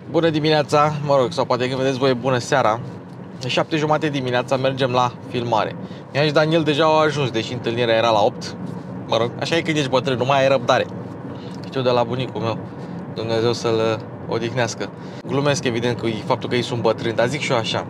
Bună dimineața, mă rog, sau poate când vedeți voi bună seara. E 7:30 dimineața, mergem la filmare. Mia și Daniel deja au ajuns, deși întâlnirea era la 8. Mă rog, așa e când ești bătrân, nu mai ai răbdare. Știu de la bunicul meu, Dumnezeu să-l odihnească. Glumesc evident cu faptul că ei sunt bătrâni, dar zic și eu așa.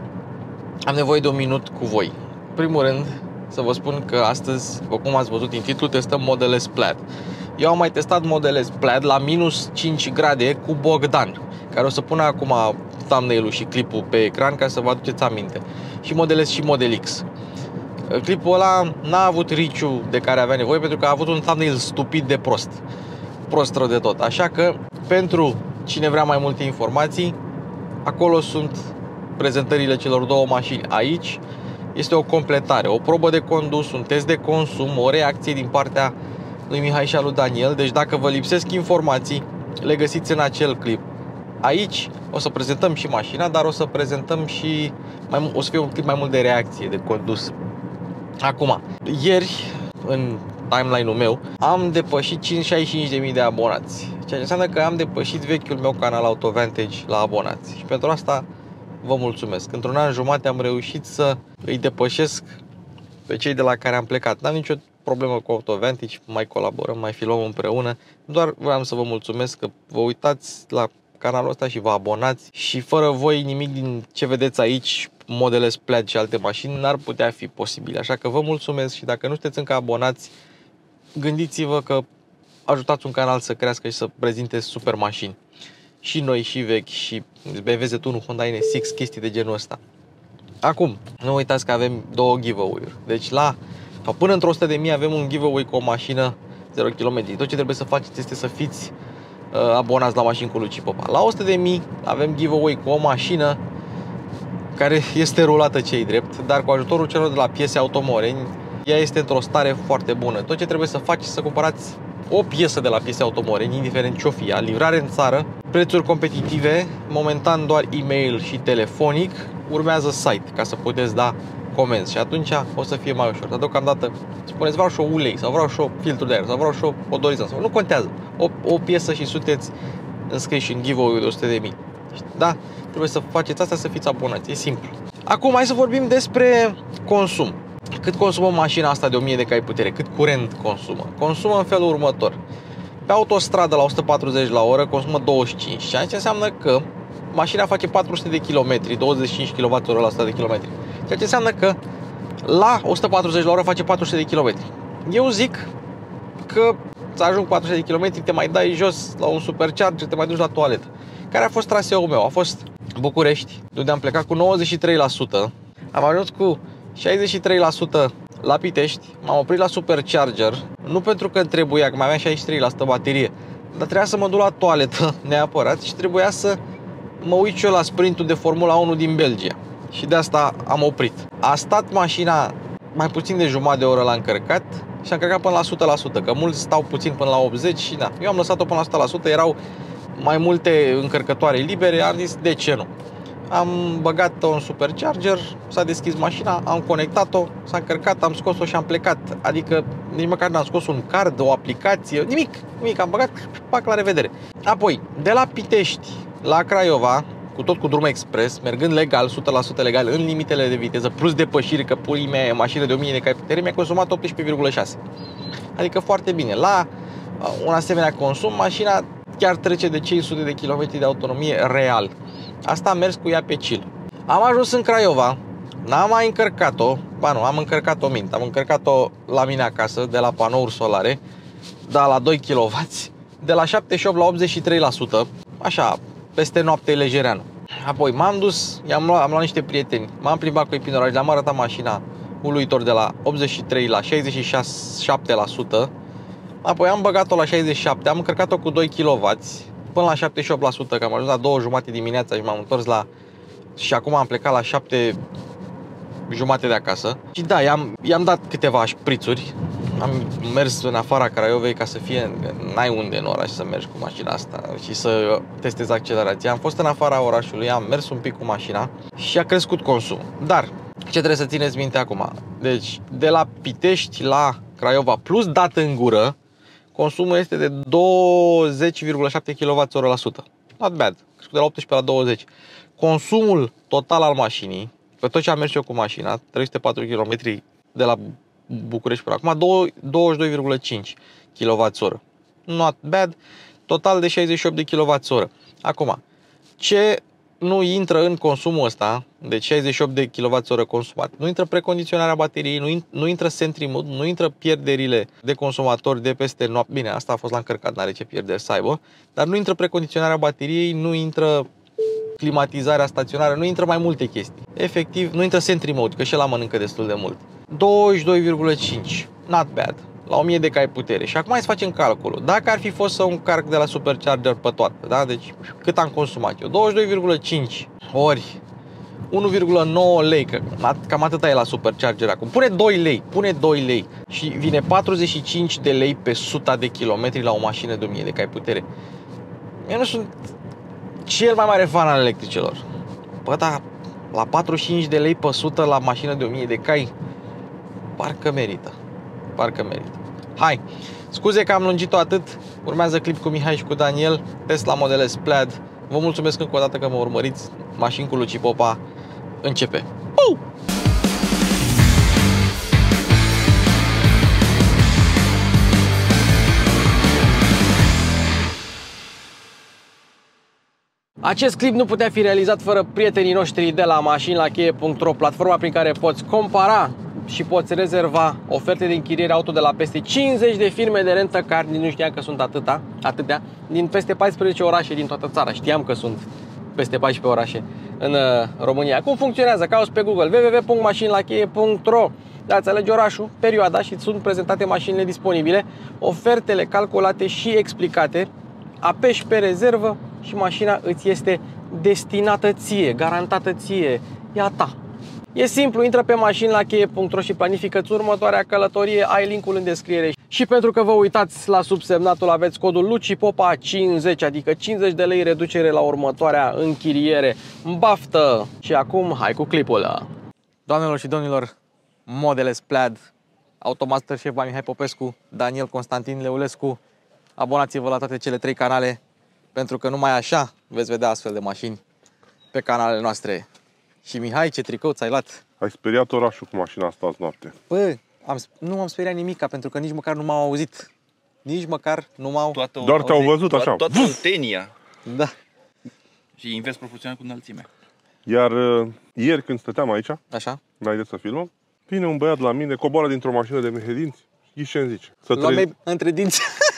Am nevoie de un minut cu voi. În primul rând, să vă spun că astăzi, după cum ați văzut în titlu, testăm Model S Plaid. Eu am mai testat Model S Plaid la minus 5 grade cu Bogdan, care o să pună acum thumbnail-ul și clipul pe ecran ca să vă aduceți aminte. Și Model S și Model X. Clipul ăla n-a avut riciu de care avea nevoie pentru că a avut un thumbnail stupid de prost. Prost rău de tot. Așa că, pentru cine vrea mai multe informații, acolo sunt prezentările celor două mașini. Aici este o completare, o probă de condus, un test de consum, o reacție din partea lui Mihai și a lui Daniel. Deci dacă vă lipsesc informații, le găsiți în acel clip. Aici o să prezentăm și mașina, dar o să prezentăm și o să fie un clip mai mult de reacție, de condus. Acum, ieri, în timeline-ul meu, am depășit 565.000 de abonați, ceea ce înseamnă că am depășit vechiul meu canal AutoVantage la abonați. Și pentru asta vă mulțumesc. Într-un an jumate am reușit să îi depășesc pe cei de la care am plecat. N-am nicio problemă cu AutoVantage, mai colaborăm, mai filmăm împreună. Doar vreau să vă mulțumesc că vă uitați la canalul ăsta și vă abonați. Și fără voi nimic din ce vedeți aici, Model S Plaid și alte mașini, n-ar putea fi posibil. Așa că vă mulțumesc și dacă nu sunteți încă abonați, gândiți-vă că ajutați un canal să crească și să prezinte super mașini. Și noi, și vechi, și BMW Z1, Honda NSX, chestii de genul ăsta. Acum, nu uitați că avem două giveaway-uri. Deci până într-o 100.000 avem un giveaway cu o mașină 0 km. Tot ce trebuie să faceți este să fiți abonați la Mașini cu Luci Popa. La 100.000 avem giveaway cu o mașină care este rulată ce-i drept, dar cu ajutorul celor de la Piese Automoreni, ea este într-o stare foarte bună. Tot ce trebuie să faceți este să cumpărați o piesă de la Piese Automoreni, indiferent ce-o fie, livrare în țară, prețuri competitive, momentan doar e-mail și telefonic, urmează site ca să puteți da comenzi și atunci o să fie mai ușor. Dar deocamdată spuneți vreau și o ulei sau vreau și o filtru de aer sau vreau și o odorizant sau nu contează. O piesă și sunteți înscriși în giveaway de 100.000. Da? Trebuie să faceți asta, să fiți abonați. E simplu. Acum hai să vorbim despre consum. Cât consumă mașina asta de 1000 de cai putere? Cât curent consumă? Consumă în felul următor. Pe autostradă la 140 la oră consumă 25. Ceea ce înseamnă că mașina face 400 de km, 25 kWh la 100 de km. Ceea ce înseamnă că la 140 la oră face 400 de km. Eu zic că să ajung 400 de km, te mai dai jos la un supercharger, te mai duci la toaletă. Care a fost traseul meu? A fost București, de unde am plecat cu 93%, am ajuns cu 63% la Pitești, m-am oprit la supercharger, nu pentru că trebuia, că mai aveam 63% baterie, dar trebuia să mă duc la toaletă neapărat și trebuia să mă uit și eu la sprintul de Formula 1 din Belgia. Și de asta am oprit. A stat mașina mai puțin de jumătate de oră la încărcat și am încărcat până la 100%, că mulți stau puțin până la 80% și da. Eu am lăsat-o până la 100%, erau mai multe încărcătoare libere, am zis de ce nu. Am băgat-o în supercharger, s-a deschis mașina, am conectat-o, s-a încărcat, am scos-o și am plecat. Adică nici măcar n-am scos un card, o aplicație, nimic, am băgat, pac, la revedere. Apoi, de la Pitești la Craiova, cu drum expres, mergând legal, 100% legal, în limitele de viteză, plus depășiri, că puii mea mașină de 1000 de cai putere, mi-a consumat 18,6. Adică foarte bine. La un asemenea consum, mașina chiar trece de cei 100 de km de autonomie real. Asta am mers cu ea pe chill. Am ajuns în Craiova, n-am mai încărcat-o, am încărcat-o am încărcat-o la mine acasă, de la panouri solare, da, la 2 kW, de la 78 la 83%, așa, peste noapte lejereană. Apoi m-am dus, am luat niște prieteni, m-am plimbat cu ei prin oraș, le-am arătat mașina uluitor de la 83 la 67%. Apoi am băgat-o la 67, am încărcat-o cu 2 kW până la 78%, că am ajuns la 2:30 dimineața și m-am întors și acum am plecat la 7:30 de acasă. Și da, i-am dat câteva șprițuri. Am mers în afara Craiovei ca să fie, n-ai unde în oraș să mergi cu mașina asta și să testezi accelerația. Am fost în afara orașului, am mers un pic cu mașina și a crescut consumul. Dar ce trebuie să țineți minte acum? Deci, de la Pitești la Craiova plus dat în gură, consumul este de 20,7 kWh la 100. Not bad. crescut de la 18 la 20. Consumul total al mașinii, pe tot ce am mers eu cu mașina, 304 km de la București până acum, 22,5 kWh. Not bad. Total de 68 de kWh. Acum, ce nu intră în consumul ăsta, de 68 de kWh consumat, nu intră precondiționarea bateriei, nu intră Sentry Mode, nu intră pierderile de consumatori de peste noapte. Bine, asta a fost la încărcat, n-are ce pierderi să aibă, dar nu intră precondiționarea bateriei, nu intră climatizarea staționară, nu intră mai multe chestii. Efectiv, nu intră Sentry Mode, că și ăla mănâncă destul de mult. 22,5, not bad, la 1000 de cai putere. Și acum hai să facem calculul. Dacă ar fi fost să încarc de la Supercharger pe toată, da? Deci cât am consumat eu? 22,5 ori 1,9 lei, că cam atâta e la Supercharger acum. Pune 2 lei, pune 2 lei și vine 45 de lei pe 100 de kilometri la o mașină de 1000 de cai putere. Eu nu sunt cel mai mare fan al electricelor. Bă, dar la 45 de lei pe 100 la mașină de 1000 de cai, parcă merită. Parcă merită. Hai, scuze că am lungit-o atât. Urmează clip cu Mihai și cu Daniel, Tesla Model S Plaid. Vă mulțumesc încă o dată că mă urmăriți. Mașini cu Luci Popa începe. Puu! Acest clip nu putea fi realizat fără prietenii noștri de la mașinilachie.ro, platforma prin care poți compara și poți rezerva oferte de închiriere auto de la peste 50 de firme de rent-a-car. Nu știam că sunt atâtea, din peste 14 orașe din toată țara. Știam că sunt peste 14 orașe în România. Cum funcționează? Cauți pe Google www.mașinilachie.ro, dați alege orașul, perioada și sunt prezentate mașinile disponibile, ofertele calculate și explicate, apeși pe rezervă și mașina îți este destinată ție, garantată ție, e a ta. E simplu, intră pe mașinilachie.ro și planifică-ți următoarea călătorie, ai linkul în descriere. Și pentru că vă uitați la subsemnatul, aveți codul LUCIPOPA 50, adică 50 de lei reducere la următoarea închiriere. Baftă! Și acum, hai cu clipul. Doamnelor și domnilor, Model S Plaid, Automasterchef by Mihai Popescu, Daniel Constantin Leulescu. Abonați-vă la toate cele 3 canale, pentru că numai așa veți vedea astfel de mașini pe canalele noastre. Și Mihai, ce tricou ți-ai luat? Ai speriat orașul cu mașina asta azi noapte. Bă, nu am speriat nimica, pentru că nici măcar nu m-au auzit. Nici măcar nu m-au Doar te-au văzut așa. Toată antenia. Da. Și invers proporțional cu înălțimea. Iar ieri când stăteam aici, Așa? înainte să filmăm, vine un băiat la mine, coboară dintr-o mașină de mehedinți. Știi ce îmi zice? Între dinți.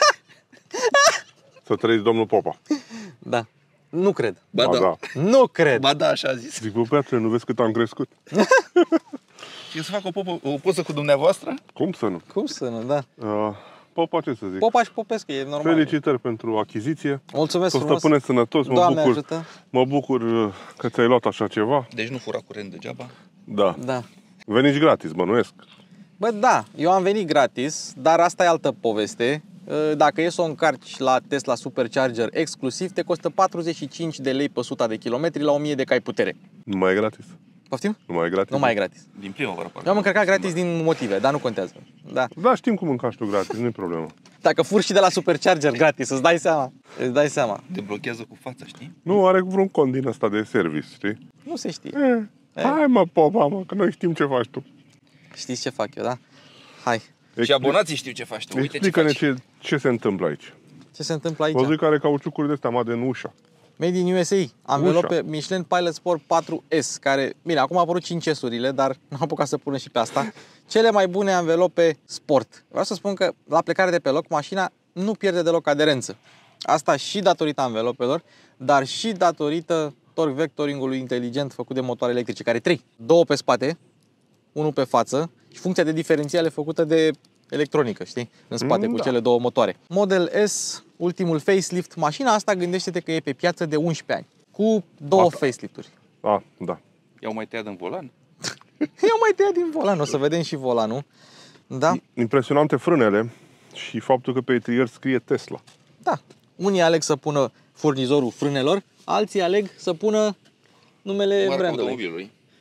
Să trăiți domnul Popa. Da. Nu cred. Ba da. Nu cred. Ba da, așa a zis. Zic, bă, băiatule, nu vezi cât am crescut? Eu să fac o poză cu dumneavoastră? Cum să nu? Cum să nu, da. Popa, ce să zic? Popa și Popescu, e normal. Felicitări pentru achiziție. Mulțumesc Să frumos. stăpâneți sănătos, mă bucur că ți-ai luat așa ceva. Deci nu fura curent degeaba. Da. Da. Veniți gratis, bănuiesc. Bă, da, eu am venit gratis, dar asta e altă poveste. Dacă e să o încarci la Tesla Supercharger exclusiv, te costă 45 de lei pe 100 de kilometri la 1000 de cai putere. Nu mai e gratis. Poftim? Nu mai e gratis. Nu mai e gratis. Din primăvară, parcă. Eu am încărcat gratis din motive, dar nu contează. Da. Da, știm cum încași tu gratis, nu-i problemă. Dacă furi și de la Supercharger gratis, îți dai seama. Îți dai seama. Deblochează cu fața, știi? Nu are vreun cont din ăsta de service, știi? Nu se știe. Hai mă, Popa, mă, că noi știm ce faci tu. Știți ce fac eu, da? Hai. Și abonații știu ce faci tu. Uite ce Explică-ne faci. ce se întâmplă aici. Ce se întâmplă aici? Văzui că are cauciucuri de astea, mă, de ușa. Made in USA. Anvelope Michelin Pilot Sport 4S, care, bine, acum au apărut 5S-urile, dar n-am apucat să punem și pe asta. Cele mai bune anvelope sport. Vreau să spun că la plecare de pe loc, mașina nu pierde deloc aderență. Asta și datorită anvelopelor, dar și datorită torque vectoringului inteligent făcut de motoare electrice, care 3. 2 pe spate, 1 pe față și funcția de diferențiale făcută de electronică, știi? În spate, cu cele 2 motoare. Model S, ultimul facelift. Mașina asta, gândește-te că e pe piață de 11 ani, cu 2 facelifturi. Da. I-au mai tăiat în volan? Eu mai tăiat din volan, o să vedem și volanul. Da? Impresionante frânele și faptul că pe etrier scrie Tesla. Da. Unii aleg să pună furnizorul frânelor, alții aleg să pună numele brandului.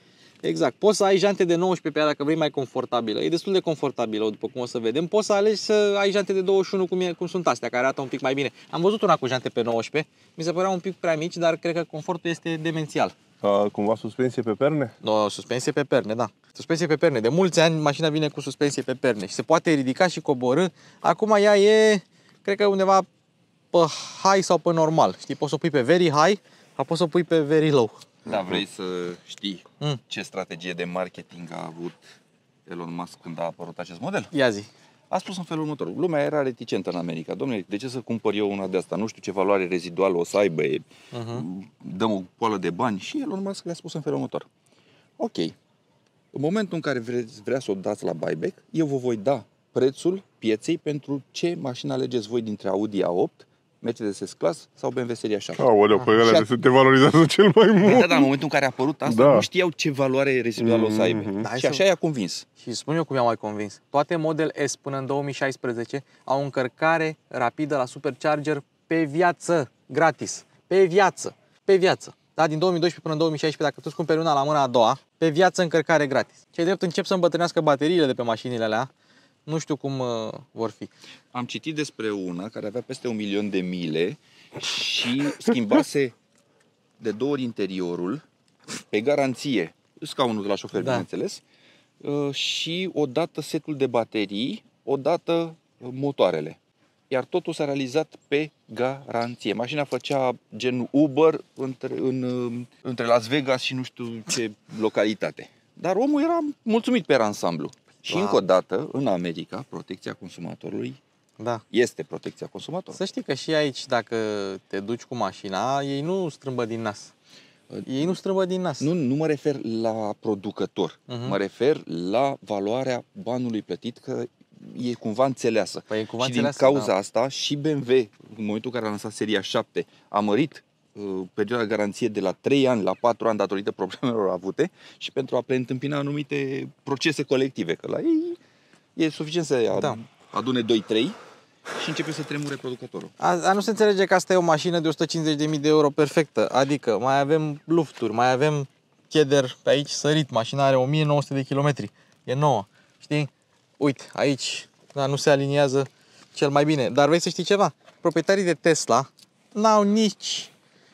Exact. Poți să ai jante de 19 pe ea dacă vrei mai confortabilă. E destul de confortabilă, după cum o să vedem. Poți să alegi să ai jante de 21, cum sunt astea, care arată un pic mai bine. Am văzut una cu jante pe 19, mi se părea un pic prea mici, dar cred că confortul este demențial. Cumva suspensie pe perne? No, suspensie pe perne, da. Suspensie pe perne. De mulți ani mașina vine cu suspensie pe perne și se poate ridica și coborî. Acum ea e, cred că undeva pe high sau pe normal. Știi, poți să o pui pe very high sau poți să o pui pe very low. Da, vrei să știi ce strategie de marketing a avut Elon Musk când a apărut acest model? Ia zi. A spus în felul următor. Lumea era reticentă în America. Dom'le, de ce să cumpăr eu una de asta? Nu știu ce valoare reziduală o să aibă. Dăm o poală de bani. Și Elon Musk le-a spus în felul următor. Ok, în momentul în care vrea să o dați la buyback, eu vă voi da prețul pieței pentru ce mașină alegeți voi dintre Audi A8, Mercedes S-Class sau BMW Serie 7. Aoleu, pe alea se te valorizează cel mai mult. Da, în momentul în care a apărut asta, nu știau ce valoare reziduală o să aibă. Și așa i-a convins. Și spun eu cum i-am mai convins. Toate Model S până în 2016 au încărcare rapidă la Supercharger pe viață, gratis. Pe viață. Pe viață. Da, din 2012 până în 2016, dacă tu îți cumperi una la mâna a doua, pe viață încărcare gratis. Cei drept încep să îmbătrânească bateriile de pe mașinile alea. Nu știu cum vor fi. Am citit despre una care avea peste 1.000.000 de mile și schimbase de 2 ori interiorul, pe garanție, scaunul de la șofer, bineînțeles, și odată setul de baterii, odată motoarele. Iar totul s-a realizat pe garanție. Mașina făcea gen Uber între Las Vegas și nu știu ce localitate. Dar omul era mulțumit pe ansamblu. Și încă o dată, în America, protecția consumatorului este protecția consumatorului. Să știi că și aici, dacă te duci cu mașina, ei nu strâmbă din nas. Ei nu strâmbă din nas. Nu mă refer la producător. Mă refer la valoarea banului plătit, că e cumva înțeleasă. Păi e cumva și înțeleasă, din cauza asta și BMW, în momentul în care a lansat seria 7, a mărit perioada de garanție de la 3 ani la 4 ani datorită problemelor avute și pentru a preîntâmpina anumite procese colective, că la ei e suficient să adune 2-3 și începe să tremure producătorul. Nu se înțelege că asta e o mașină de 150.000 de euro perfectă, adică mai avem lufturi, mai avem cheder pe aici sărit, mașina are 1900 de kilometri, e nouă, știi? Uite, aici nu se aliniază cel mai bine, dar vrei să știi ceva? Proprietarii de Tesla n-au nici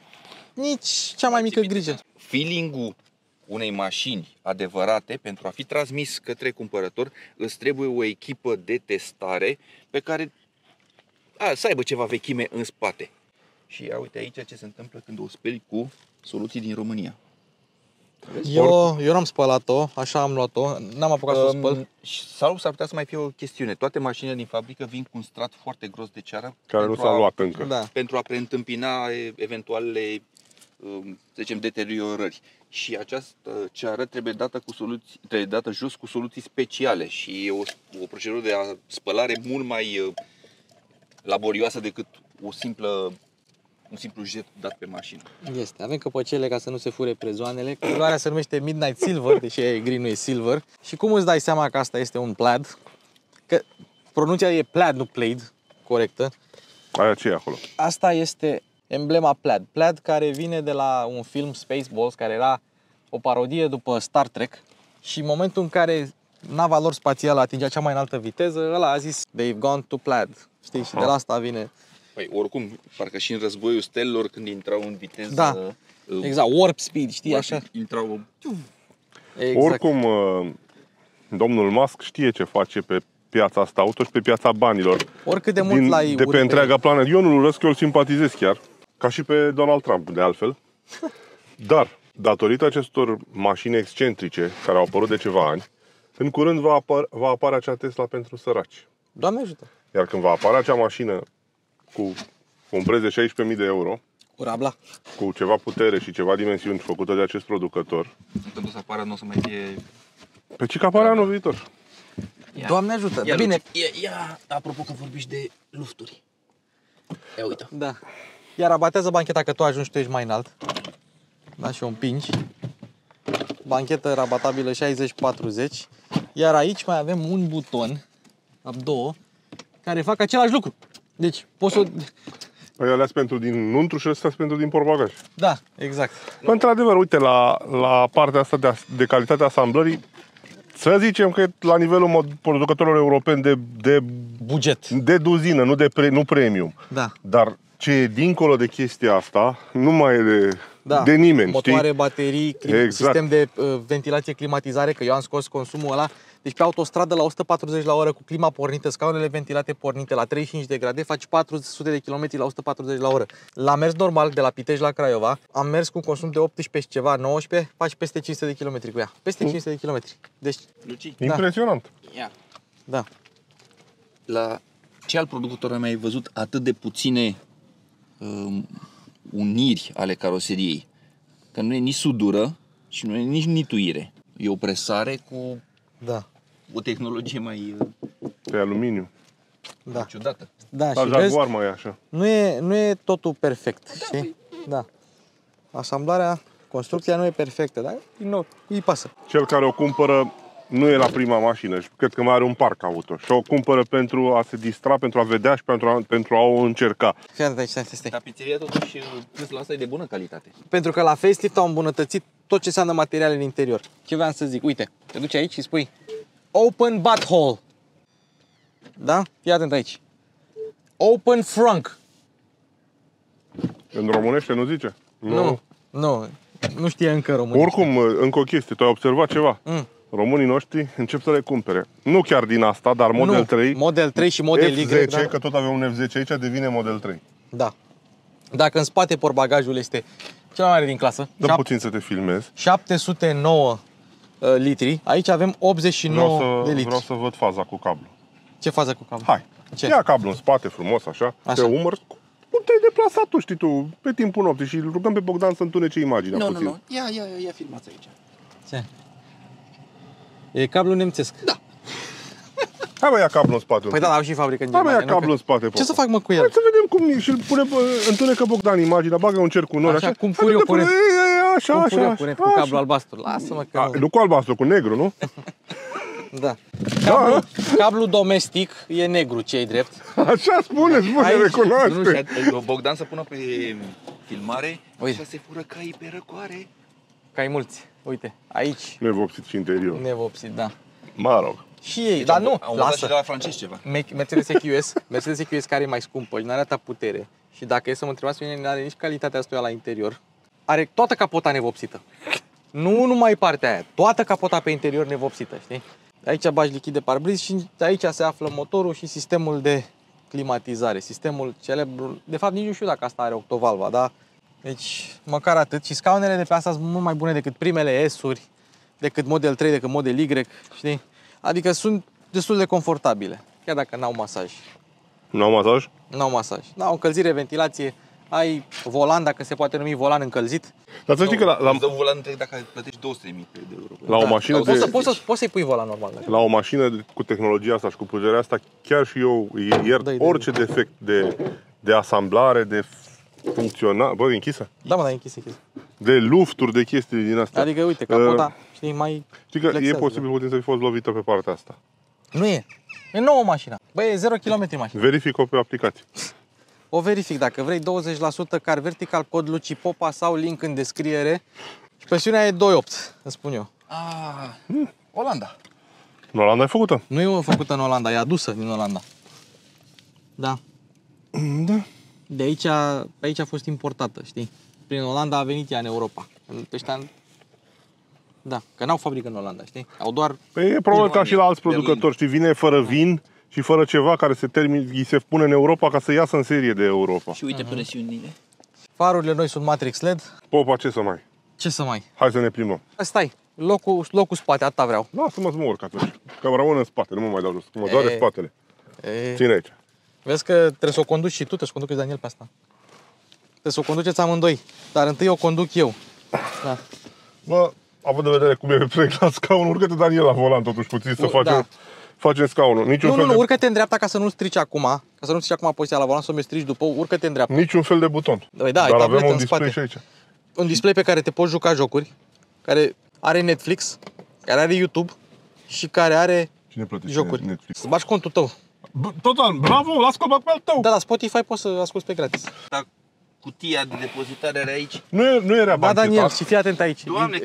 cea mai mică grijă. Feeling-ul unei mașini adevărate, pentru a fi transmis către cumpărător, îți trebuie o echipă de testare pe care să aibă ceva vechime în spate. Și ia uite aici ce se întâmplă când o speli cu soluții din România. Eu n-am spălat-o, așa am luat-o, n-am apucat să o spăl. Sau s-ar putea să mai fie o chestiune. Toate mașinile din fabrică vin cu un strat foarte gros de ceară care nu s-a luat încă. Pentru a preîntâmpina eventualele, să zicem, deteriorări. Și această ceară trebuie dată jos cu soluții speciale și e o procedură de spălare mult mai laborioasă decât un simplu jet dat pe mașină. Avem căpăcele ca să nu se fure prezoanele. Culoarea se numește Midnight Silver, deși e gri, nu e silver. Și cum îți dai seama că asta este un plaid? Că pronunția e plaid, nu plaid, corectă. Aia ce e acolo? Asta este emblema plaid. Plaid care vine de la un film Spaceballs, care era o parodie după Star Trek. Și în momentul în care nava lor spațială atingea cea mai înaltă viteză, ăla a zis They've gone to plaid. Știi? Și de la asta vine. Păi oricum, parcă și în războiul stelelor când intrau în viteză... Da, exact, warp speed, știi, așa? Intrau... Exact. Oricum, domnul Musk știe ce face pe piața asta auto și pe piața banilor. Oricât de mult l-ai de pe întreaga planetă. Eu nu-l urăsc, eu îl simpatizez chiar. Ca și pe Donald Trump, de altfel. Dar, datorită acestor mașini excentrice, care au apărut de ceva ani, în curând va apare acea Tesla pentru săraci. Doamne ajută! Iar când va apare acea mașină cu un preț de 16.000 de euro, cu rabla, cu ceva putere și ceva dimensiuni făcută de acest producător, când o să apară, nu o să mai fie... Pe ce că apare anul viitor. Doamne ajută! Ia, bine. Ia, apropo că vorbiști de lufturi. Ia uite. Da. Iar abatează bancheta că tu ajungi și tu ești mai înalt. Da, și o împingi. Banchetă rabatabilă 60-40. Iar aici mai avem un buton, două, care fac același lucru. Deci poți să... Păi alea pentru din nuntru și astea pentru din portbagaj. Da, exact. Bă, într-adevăr, uite, la partea asta de calitatea asamblării, să zicem că e la nivelul producătorilor europeni de Buget. de duzină, nu premium. Da. Dar ce e dincolo de chestia asta, nu mai e de nimeni, Motoare, știi? baterii, Exact. sistem de ventilație, climatizare, că eu am scos consumul ăla. Deci pe autostradă la 140 la oră cu clima pornită, scaunele ventilate pornite la 35 de grade, faci 400 de km la 140 la oră. La mers normal de la Pitești la Craiova, am mers cu consum de 18 și ceva, 19, faci peste 500 de km cu ea. Peste 500 de km. Deci, Luci, Impresionant. ia. da. La ce alt producător ai mai văzut atât de puține uniri ale caroseriei? Că nu e nici sudură și nu e nici nituire. E o presare cu Da. o tehnologie mai Pe aluminiu. Da. ciudată. Da, La și vezi, Jaguar mai e așa. nu e totul perfect, știi? Da. Asamblarea, construcția nu e perfectă, dar din nou, îi pasă. Cel care o cumpără nu e la prima mașină și cred că mai are un parc auto. Și o cumpără pentru a se distra, pentru a vedea și pentru a o încerca. Fii atent aici, stai. Dar pizzeria totuși, plus la asta, e de bună calitate. Pentru că la facelift au îmbunătățit tot ce înseamnă materiale în interior. Ce vreau să zic? Uite, te duci aici și spui Open butthole. Da? Fii atent aici. Open frunk. În românește nu zice? Nu știe încă român. Oricum, încă o chestie, tu ai observat ceva? Românii noștri încep să le cumpere. Nu chiar din asta, dar Model 3. Model 3 și Model Y. F10, Da? că tot avem un F10 aici, devine Model 3. Da. Dacă în spate portbagajul este cel mai mare din clasă, Dă puțin să te filmezi. 709 litri, aici avem 89 de litri. Vreau să văd faza cu cablu. Ce fază cu cablu? Hai, Ce? ia cablu în spate frumos, așa, Așa. pe umăr. Cum te-ai deplasat tu, știi tu, pe timpul nopții și îl rugăm pe Bogdan să întunece imaginea puțin. Nu. Ia filmați aici. Ce? E cablu nemțesc. Da. Hai bă, ia cablu în spate. Păi da, au și fabrică în Hai bă, ia Germania. cablu în spate. Ce popa. să fac mă cu el? Hai să vedem cum și îl pune, întunecă Bogdan imaginea, bagă un cerc cu nori, Așa, așa. cum Hai, pur eu dă curent. Așa, Cum așa, pur eu așa. curent cu cablu albastru? Lasă-mă că nu. Nu cu albastru, cu negru, nu? Da. Cablu domestic e negru, ce-i drept. Așa spune, Nu, și recunoaște. Bogdan să pună pe filmare Uite. și se fură caii pe răcoare. Ca ai mulți. Uite, aici, Nu e vopsit și interior. nevopsit, da. Mă rog. Și ei, dar nu, Au învățat și de lasă. la francezi ceva. Mercedes EQS care e mai scumpă și nu are atâta putere. Și dacă e să mă întrebați pe mine, nu are nici calitatea asta la interior. Are toată capota nevopsită. Nu numai partea aia, toată capota pe interior nevopsită, știi? Aici bagi lichid de parbriz și aici se află motorul și sistemul de climatizare, sistemul celebru. De fapt, nici nu știu dacă asta are octovalva, da? Deci, măcar atât. Și scaunele de pe asta sunt mult mai bune decât primele S-uri, decât Model 3, decât Model Y, știi? Adică sunt destul de confortabile, chiar dacă n-au masaj. Nu masaj? N-au masaj. N-au încălzire, ventilație, ai volan, dacă se poate numi volan încălzit. Dar să știi că Îți dă un volan întreg dacă plătești 200.000 de euro. la o mașină de... Poți să-i pui volan normal. La o mașină cu tehnologia asta și cu puterea asta, chiar și eu iert Dă-i. orice defect de asamblare, de funcționare. Bă, e închisă? Da, mă, dar e închis. De lufturi, de chestii din astea. Adică, uite, capota, știi, mai... Știi că e flexează. posibil puțin să fi fost lovită pe partea asta. Nu e. E nouă mașina. Băi, e 0 km mașina. Verific-o pe aplicație. O verific dacă vrei 20% car vertical, cod Luci Popa sau link în descriere. Și presiunea e 2.8, îți spun eu. Olanda. Nu, Olanda e făcută. Nu e făcută în Olanda, e adusă din Olanda. Da. Da. De aici, pe aici a fost importată, știi? Prin Olanda a venit ea în Europa. Da, că n-au fabrică în Olanda, știi? Au doar... Păi e probabil ca și la alți producători, știi, vine fără vin și fără ceva care îi se pune în Europa ca să iasă în serie de Europa. Și uite presiunile. Farurile noi sunt Matrix LED. Popa, ce să mai? Ce să mai? Hai să ne plimbăm. Stai, locul spate, atâta vreau. Lasă-mă să mă urc atunci. Că rămân în spate, nu mă mai dau jos. Mă doare spatele. Ține aici. Vezi că trebuie să o conduci și tu, trebuie să o conduci Daniel pe asta. Trebuie să o conduceți amândoi, dar întâi o conduc eu. Da. Bă, având în vedere cum e trec la scaun, urcă-te Daniel la volan totuși puțin să facem scaunul. Nu, urcă-te în dreapta ca să nu strici acum, ca să nu strici acum poziția la volan, să mi strici după, urcă-te în dreapta. Niciun fel de buton. Da, dar ai avem un în display spate. și aici. Un display pe care te poți juca jocuri, care are Netflix, care are YouTube și care are Cine plătește jocuri. Netflix? Să bagi contul tău. Total, bravo, las colbat pe al tău. Da, Spotify poți să asculti pe gratis. Dar cutia de depozitare are aici. Nu era Da, bani Daniel, chetat. și fii atent aici. Doamne,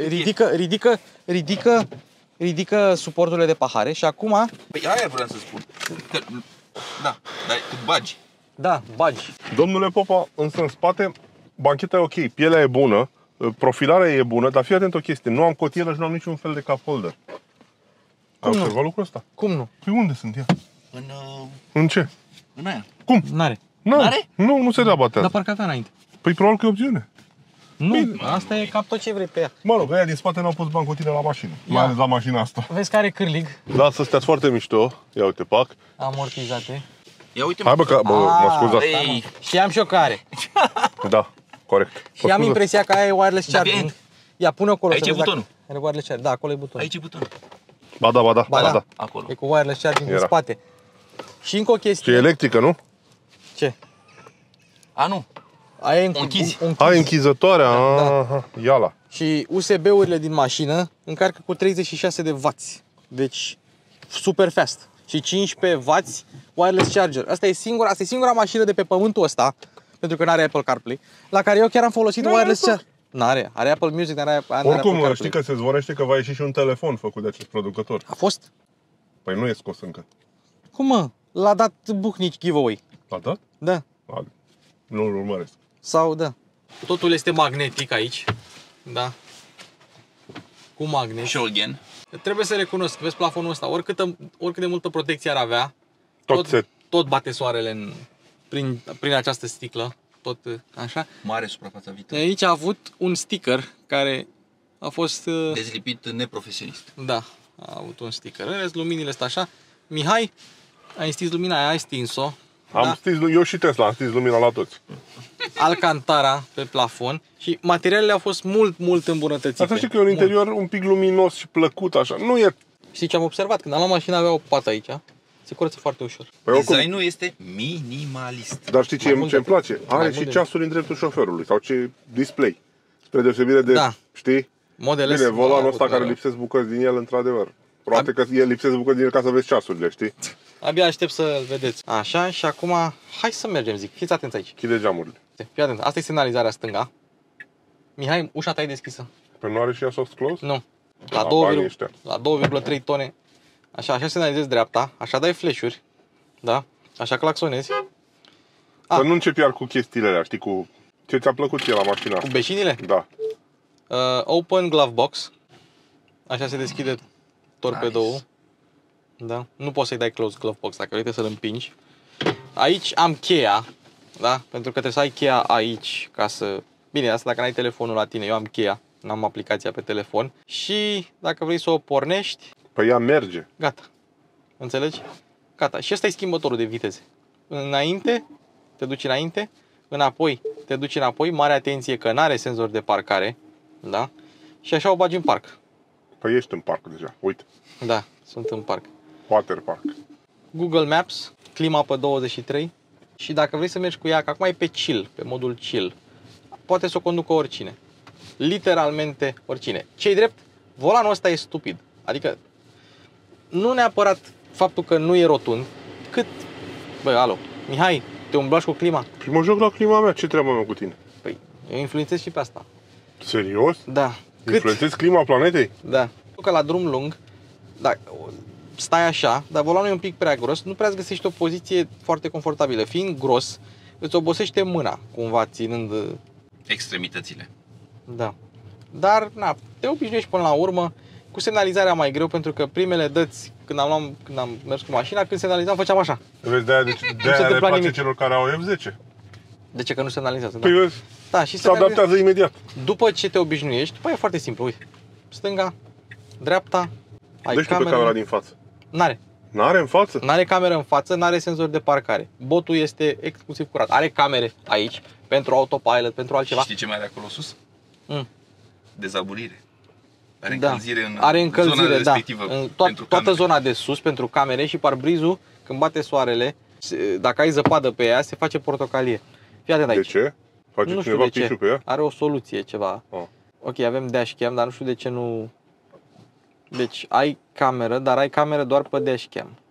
Ridică suporturile de pahare și acum... Păi aia vreau să spun. Că, da, dar cât bagi. Da, bagi. Domnule Popa, însă în spate, bancheta e ok, pielea e bună, profilarea e bună, dar fii atent o chestie, nu am cotieră și nu am niciun fel de cup holder. Ai nu? observat lucrul ăsta? Cum nu? Păi unde sunt ea? În ce? în aia. Cum? N-are. N-are? Nu se rabatează. Dar parcă avea înainte. Păi probabil că e opțiune. Nu, Bine. asta e cam tot ce vrei pe ea. Mă rog, aia din spate n-au pus bancotine la mașină. Mai ales la mașina asta. Vezi că are cârlig Da, să stați foarte mișto. Ia uite, pac. amortizate. Ia uite, Hai bă, că, mă scuzați. Ei, Știam și eu că are. Da, corect. Și am impresia că aia e wireless Da, charging. Ia, pune acolo Aici să e vezi dacă butonul. are wireless charging. Da, acolo e butonul. aici e butonul. Ba da. Ba da. Acolo. E cu wireless charging în Era. spate. Și încă o Ce chestie. e electrică, nu? Ce? A, nu. Aia e închizi. Hai, închizătoarea. Da. Aha, ia-la. Și USB-urile din mașină încarcă cu 36 de W. Deci super fast. Și 15W wireless charger. Asta e singura mașină de pe pământul ăsta, pentru că nu are Apple CarPlay, la care eu chiar am folosit wireless charger. N-are. Are Apple Music, dar are Apple Oricum, CarPlay. știi că se zvonește că va ieși și un telefon făcut de acest producător. A fost? Păi nu e scos încă. Cum mă? L-a dat Bucnici giveaway. A dat? Da. Nu-l urmăresc. Sau da. Totul este magnetic aici. Da. Cu magnet. Scholgen. Trebuie să recunosc, vezi plafonul ăsta, oricât de multă protecție ar avea, tot bate soarele prin această sticlă, tot așa. Mare suprafața vită. Aici a avut un sticker care a fost, Dezlipit neprofesionist. da, a avut un sticker. În rest, luminile sunt așa. Mihai, ai stins lumina aia, ai stins-o. Am stins, eu și Tesla, am stins lumina la toți. Alcantara pe plafon și materialele au fost mult îmbunătățite. Asta știi că e un interior un pic luminos și plăcut așa. Nu e... Știi ce am observat? Când am luat mașina avea o pată aici, se curăță foarte ușor. Păi oricum, Designul este minimalist. dar știi Mai mult ce îmi place? mai Are mult și de- ceasul în dreptul șoferului sau ce display. Spre deosebire de, Da. știi? Modele Bine, sunt- volanul au ăsta avut care mereu. lipsesc bucăți din el, într-adevăr. Probabil că el lipsesc bucăți din el ca să vezi ceasurile, știi? Abia aștept să-l vedeți. Așa, și acum, hai să mergem, zic. Fiți atenți aici. Chide geamurile. Fii atent. Asta e semnalizarea stânga. Mihai, ușa ta e deschisă. Păi nu are și ea soft close? Nu. La Da, 2, banii ăștia. la 2,3 tone. Așa semnalizezi dreapta, așa dai flash-uri. Da? Așa claxonezi. Să nu începi iar cu chestiile alea, știi, cu ce ți-a plăcut ție la mașina Cu asta. beșinile. Da. Open glove box. Așa se deschide torpedoul. Nice. Da? Nu poți să-i dai close glove box dacă vrei să-l împingi. Aici am cheia. Da? Pentru că trebuie să ai cheia aici ca să... Bine, asta dacă n-ai telefonul la tine, eu am cheia. N-am aplicația pe telefon. Și dacă vrei să o pornești, Păi ea merge. gata. Înțelegi? Gata. Și ăsta e schimbătorul de viteze. Înainte, te duci înainte, înapoi, te duci înapoi. Mare atenție că n-are senzor de parcare. Da? Și așa o bagi în parc. Păi ești în parc deja, uite. Da, sunt în parc. Water park. Google Maps, clima pe 23. Și dacă vrei să mergi cu ea, că acum e pe chill, pe modul chill, poate să o conducă oricine. Literalmente oricine. Ce-i drept? Volanul ăsta e stupid. Adică nu neapărat faptul că nu e rotund, cât... Bă, alo, Mihai, te umblași cu clima? Păi mă joc la clima mea, ce treabă am cu tine? Păi, eu influențez și pe asta. Serios? Da. Cât? Influențezi clima planetei? Da. Că la drum lung, da, stai așa, dar volanul e un pic prea gros, nu prea îți găsești o poziție foarte confortabilă. Fiind gros, îți obosește mâna, cumva, ținând... Extremitățile. Da. Dar, na, te obișnuiești până la urmă. Cu semnalizarea mai greu, pentru că primele dăți, când am mers cu mașina, când semnalizam, făceam așa. Vezi, de-aia le întâmpla place nimic. celor care au F10. De ce? Că nu semnalizează. Da, Păi vezi, da și se adaptează imediat. După ce te obișnuiești, după e foarte simplu, uite. Stânga, dreapta, ai Deci tu pe camera din față. N-are. N-are în față? N-are cameră în față, n-are senzor de parcare. Botul este exclusiv curat. Are camere aici, pentru autopilot, pentru altceva. Știi ce mai are acolo sus? Mm. Dezaburire. Are Da. încălzire în Are încălzire, zona da. respectivă. În pentru toată camere. zona de sus pentru camere și parbrizul, când bate soarele, dacă ai zăpadă pe ea, se face portocalie. Fii atent De aici. ce? Face Nu știu cineva de ce. piciu pe ea? Are o soluție, ceva. Oh. Ok, avem dashcam, dar nu știu de ce nu... Deci ai cameră, dar ai cameră doar pe dashcam.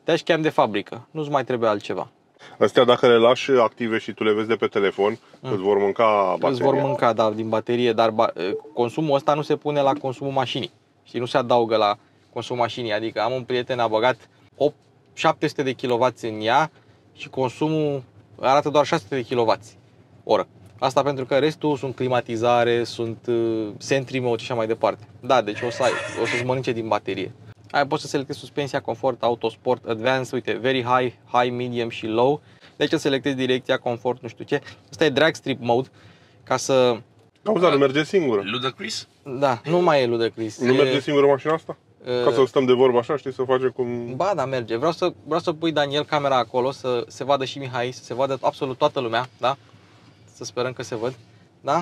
Dashcam de fabrică, nu-ți mai trebuie altceva. Astea dacă le lași active și tu le vezi de pe telefon, îți vor mânca bateria. Îți vor mânca, da, din baterie, dar consumul ăsta nu se pune la consumul mașinii. Și nu se adaugă la consumul mașinii. Adică am un prieten, a băgat 700 de kW în ea și consumul arată doar 600 de kW oră. Asta pentru că restul sunt climatizare, sunt Sentry Mode și așa mai departe. Da, deci o să-ți mănânce din baterie. Ai poți să selectezi suspensia, confort, auto, sport, advanced, uite, very high, high, medium și low. Deci selectezi direcția, confort, nu știu ce. Asta e drag strip mode, ca să... Auzi, dar nu merge singură. Ludacris? Da, nu mai e Ludacris. Nu merge singură mașina asta? Ca să stăm de vorbă așa, știi, să facem cum... Ba, da, merge. Vreau să pui, Daniel, camera acolo, să se vadă și Mihai, să se vadă absolut toată lumea, da? Să sperăm că se văd, da?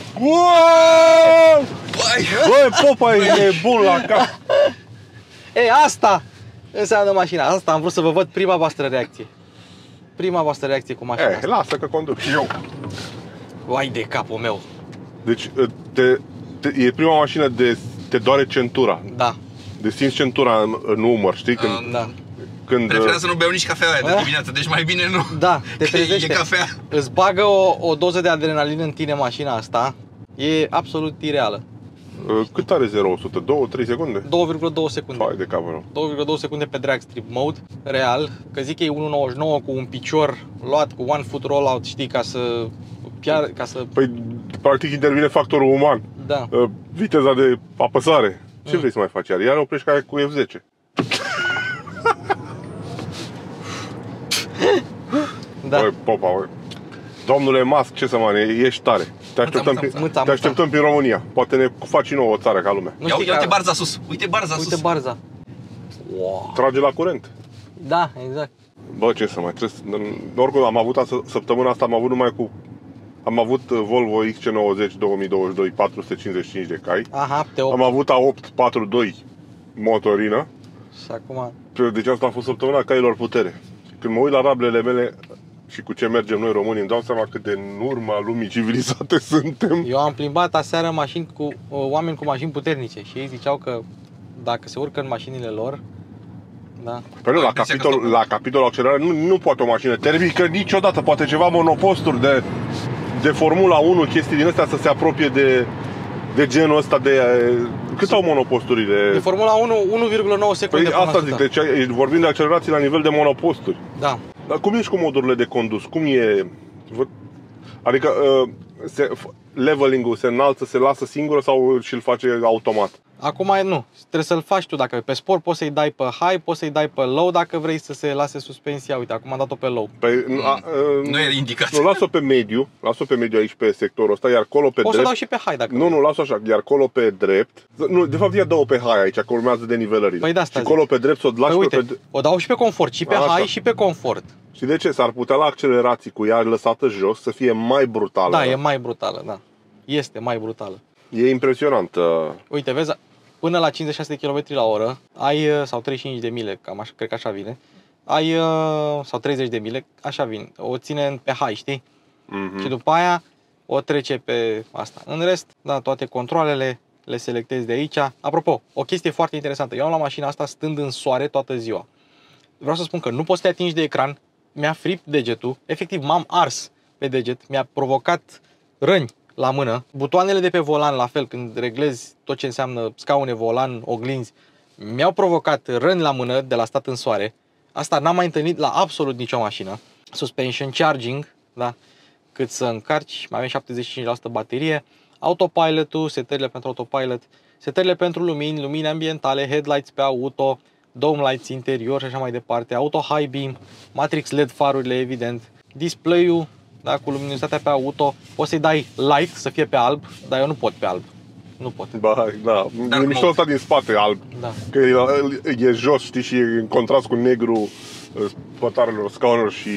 Wow! Băi, Popa e bun la cap! Ei, asta înseamnă mașina. Asta am vrut să vă văd prima voastră reacție. Prima voastră reacție cu mașina asta. Lasă că conduc și eu. Uai de capul meu. Deci, e prima mașină de te doare centura. Da. De simți centura în umăr, știi? Când, Preferam să nu beau nici cafea aia de dimineață, deci mai bine nu. Da, te trezește. E cafea. Îți bagă o doză de adrenalină în tine mașina asta. E absolut ireală. Cât are 0-100? 2-3 secunde? 2,2 secunde. Hai de capul meu. 2,2 secunde pe drag strip mode, real. Că zic că e 1,99 cu un picior luat cu one foot rollout, știi, ca să... Păi, practic intervine factorul uman. Da. Viteza de apăsare. Ce vrei să mai faci? Iar oprești ca cu F10. Da. Băi, Popa, băi. Domnule Musk, ce să mă ești tare. Te așteptăm prin România. Poate ne faci și nouă o țară ca lumea. Ia uite barza sus. Uite barza sus. Uite barza. Wow. Trage la curent. Da, exact. Bă, ce să mai trebuie. Oricum am avut săptămâna asta, am avut Volvo XC90 2022 455 de cai. Aha, am avut A8 42 motorină. Și acum... Deci asta a fost săptămâna cailor putere. Când mă uit la rablele mele și cu ce mergem noi românii, îmi dau seama cât de în urma lumii civilizate suntem. Eu am plimbat aseară oameni cu mașini puternice și ei ziceau că dacă se urcă în mașinile lor, da. Păi nu, la capitolul accelerare nu poate o mașină termică niciodată, poate ceva monoposturi de Formula 1, chestii din astea să se apropie de genul ăsta de... Cât au monoposturile? De Formula 1, 1,9 secunde. Păi asta zic, deci vorbim de accelerații la nivel de monoposturi. Da. Dar cum ești cu modurile de condus? Cum e? Adică leveling-ul se înalță, se lasă singură sau și-l face automat? Acum nu, trebuie să-l faci tu. Dacă pe sport poți să-i dai pe high, poți să-i dai pe low dacă vrei să se lase suspensia. Uite, acum am dat-o pe low. Păi, nu e indicat. Nu, las-o pe mediu, aici pe sectorul ăsta, iar acolo pe poți drept. să dau și pe high dacă vrei. Nu, las-o așa, iar acolo pe drept. Nu, de fapt, ia dă-o pe high aici, că urmează de nivelările. Păi de asta și acolo pe drept să o lași uite, o dau și pe confort, și pe high și pe confort. Și de ce? S-ar putea la accelerații cu ea lăsată jos să fie mai brutală. Da, e mai brutală, da. Este mai brutală. E impresionant. Uite, vezi, până la 56 km la oră ai, sau 35 de mile, cam așa, cred că așa vine, ai, sau 30 de mile, așa vine, o ține pe high, știi? Și după aia o trece pe asta. În rest, da, toate controlele le selectezi de aici. Apropo, o chestie foarte interesantă, eu am la mașina asta stând în soare toată ziua. Vreau să spun că nu poți să te atingi de ecran, mi-a fript degetul, efectiv m-am ars pe deget, mi-a provocat răni la mână. Butoanele de pe volan, la fel, când reglezi tot ce înseamnă scaune, volan, oglinzi, mi-au provocat răni la mână de la stat în soare. Asta n-am mai întâlnit la absolut nicio mașină. Suspension charging, da? Cât să încarci, mai avem 75% baterie. Autopilot-ul, setările pentru autopilot, setările pentru lumini ambientale, headlights pe auto, dome lights interior și așa mai departe, auto high beam, matrix LED farurile, evident, display-ul, da, cu luminositatea pe auto, poți să-i dai light să fie pe alb, dar eu nu pot pe alb. Nu pot. Ba, da, e mișto ăsta din spate alb, da. Că e jos, știi, și e în contrast cu negru spătarelor scaunelor și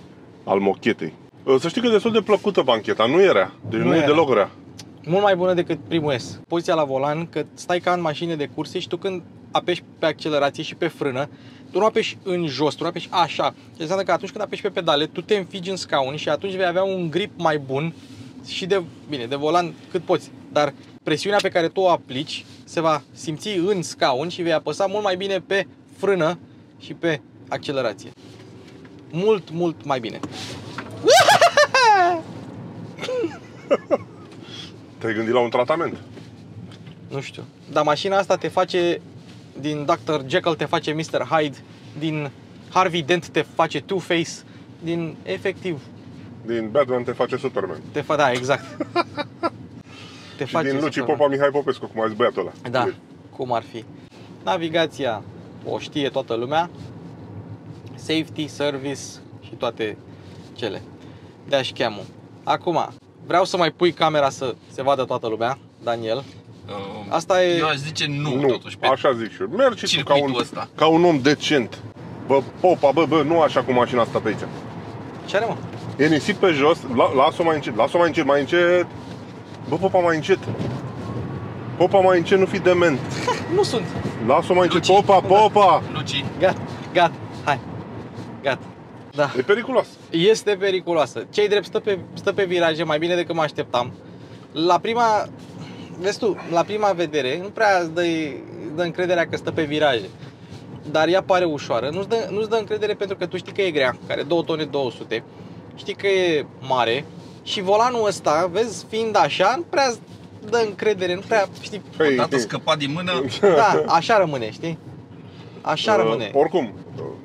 al mochetei. Să știi că e destul de plăcută bancheta, nu e rea, deci nu e deloc rea. Mult mai bună decât primul S. Poziția la volan, că stai ca în mașină de curse și tu când apeși pe accelerație și pe frână, tu nu apeși în jos, tu nu apeși așa. Ce înseamnă că atunci când apeși pe pedale, tu te înfigi în scaun și atunci vei avea un grip mai bun și de volan cât poți. Dar presiunea pe care tu o aplici se va simți în scaun și vei apăsa mult mai bine pe frână și pe accelerație. Mult, mult mai bine. Te-ai gândit la un tratament? Nu știu. Dar mașina asta te face, din Dr. Jekyll te face Mr. Hyde, din Harvey Dent te face Two-Face, din efectiv. Din Batman te face Superman. Da, exact. Te Și face din Luci Superman. Popa Mihai Popescu, cum a zis băiatul ăla. Da, cum ar fi. Navigația o știe toată lumea. Safety, service și toate cele. Dashcam-ul. Acum, vreau să mai pui camera să se vadă toată lumea, Daniel. Asta e... Eu aș zice nu totuși. Pe așa zic și eu. Mergi și tu ca un om decent. Bă, Popa, bă, nu așa cu mașina asta pe aici. Ce are, mă? E nisip pe jos, lasă-o mai încet, mai încet. Bă, Popa, mai încet. Popa, mai încet, nu fi dement. Nu sunt. Lasă-o mai încet, Luci. Popa. Luci. Gata, hai. Gata. Da. E periculos. Este periculoasă. Cei drept stă pe viraje mai bine decât mă așteptam. La prima, vezi tu, la prima vedere nu prea îți dă încrederea că stă pe viraje. Dar ea pare ușoară. Nu-ți dă încredere pentru că tu știi că e grea, care e 2 tone 200. Știi că e mare și volanul ăsta, vezi, fiind așa, nu prea îți dă încredere, nu prea, știi. Odată scăpat din mână. Da, așa rămâne, știi? Așa rămâne. Oricum,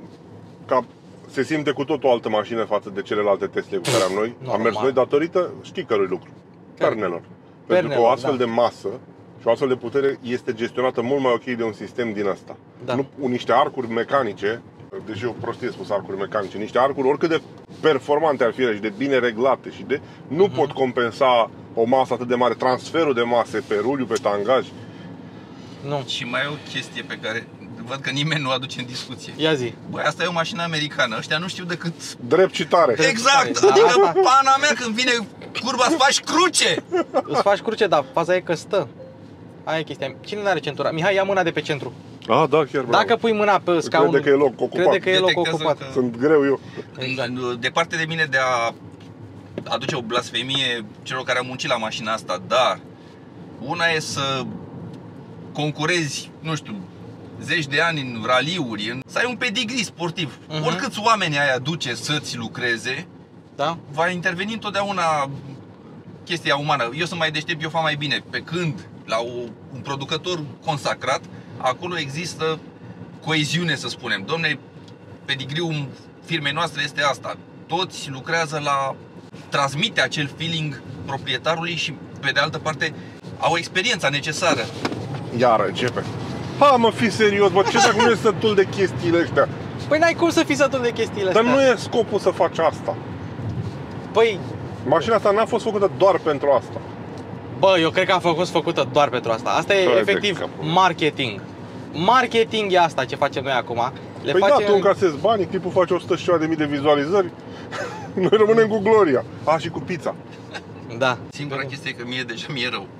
se simte cu tot o altă mașină față de celelalte Tesla cu care am noi. Am mers noi datorită, știi cărui lucru? Pernelor. Pentru că o astfel de masă și o astfel de putere este gestionată mult mai ok de un sistem din asta. Da. Nu niște arcuri mecanice, deși eu prostie spus arcuri mecanice, niște arcuri oricât de performante ar fi și de bine reglate și de nu pot compensa o masă atât de mare, transferul de mase pe ruliu, pe tangaj. Nu. Și mai e o chestie pe care văd că nimeni nu aduce în discuție. Ia zi. Băi, asta e o mașină americană, ăștia nu știu decât... Drept și tare. Exact, Da. adică pana mea când vine curba îți faci cruce. Îți faci cruce, dar faza e că stă. Aia e chestia. Cine n-are centura? Mihai, ia mâna de pe centru. Ah, da, chiar bravo. Dacă pui mâna pe scaun, crede că e loc ocupat. crede că e loc Detectează ocupat. că- Sunt greu eu. Exact. Departe de mine de a aduce o blasfemie celor care au muncit la mașina asta, dar una e să concurezi, nu știu, zeci de ani în raliuri, să ai un pedigree sportiv. Oricâți oameni ai aduce să-ți lucreze, Da? va interveni întotdeauna chestia umană. Eu sunt mai deștept, eu fac mai bine. Pe când la un producător consacrat, acolo există coeziune, să spunem. Dom'le, pedigriul firmei noastre este asta. Toți lucrează la transmite acel feeling proprietarului și, pe de altă parte, au experiența necesară. Iar începe. Ha, mă, fi serios, bă, ce dacă nu e sătul de chestiile astea? Păi n-ai cum să fii sătul de chestiile Dar astea. nu e scopul să faci asta. Păi, Mașina asta n-a fost făcută doar pentru asta. bă, eu cred că a fost făcută doar pentru asta. Asta e Hai de efectiv capul. marketing. Marketing e asta ce facem noi acum. Le Păi facem... da, tu încasezi bani, clipul face 100.000 de vizualizări. Noi rămânem cu gloria. A, și cu pizza. Da. Singura chestie e că mie deja mi-e rău.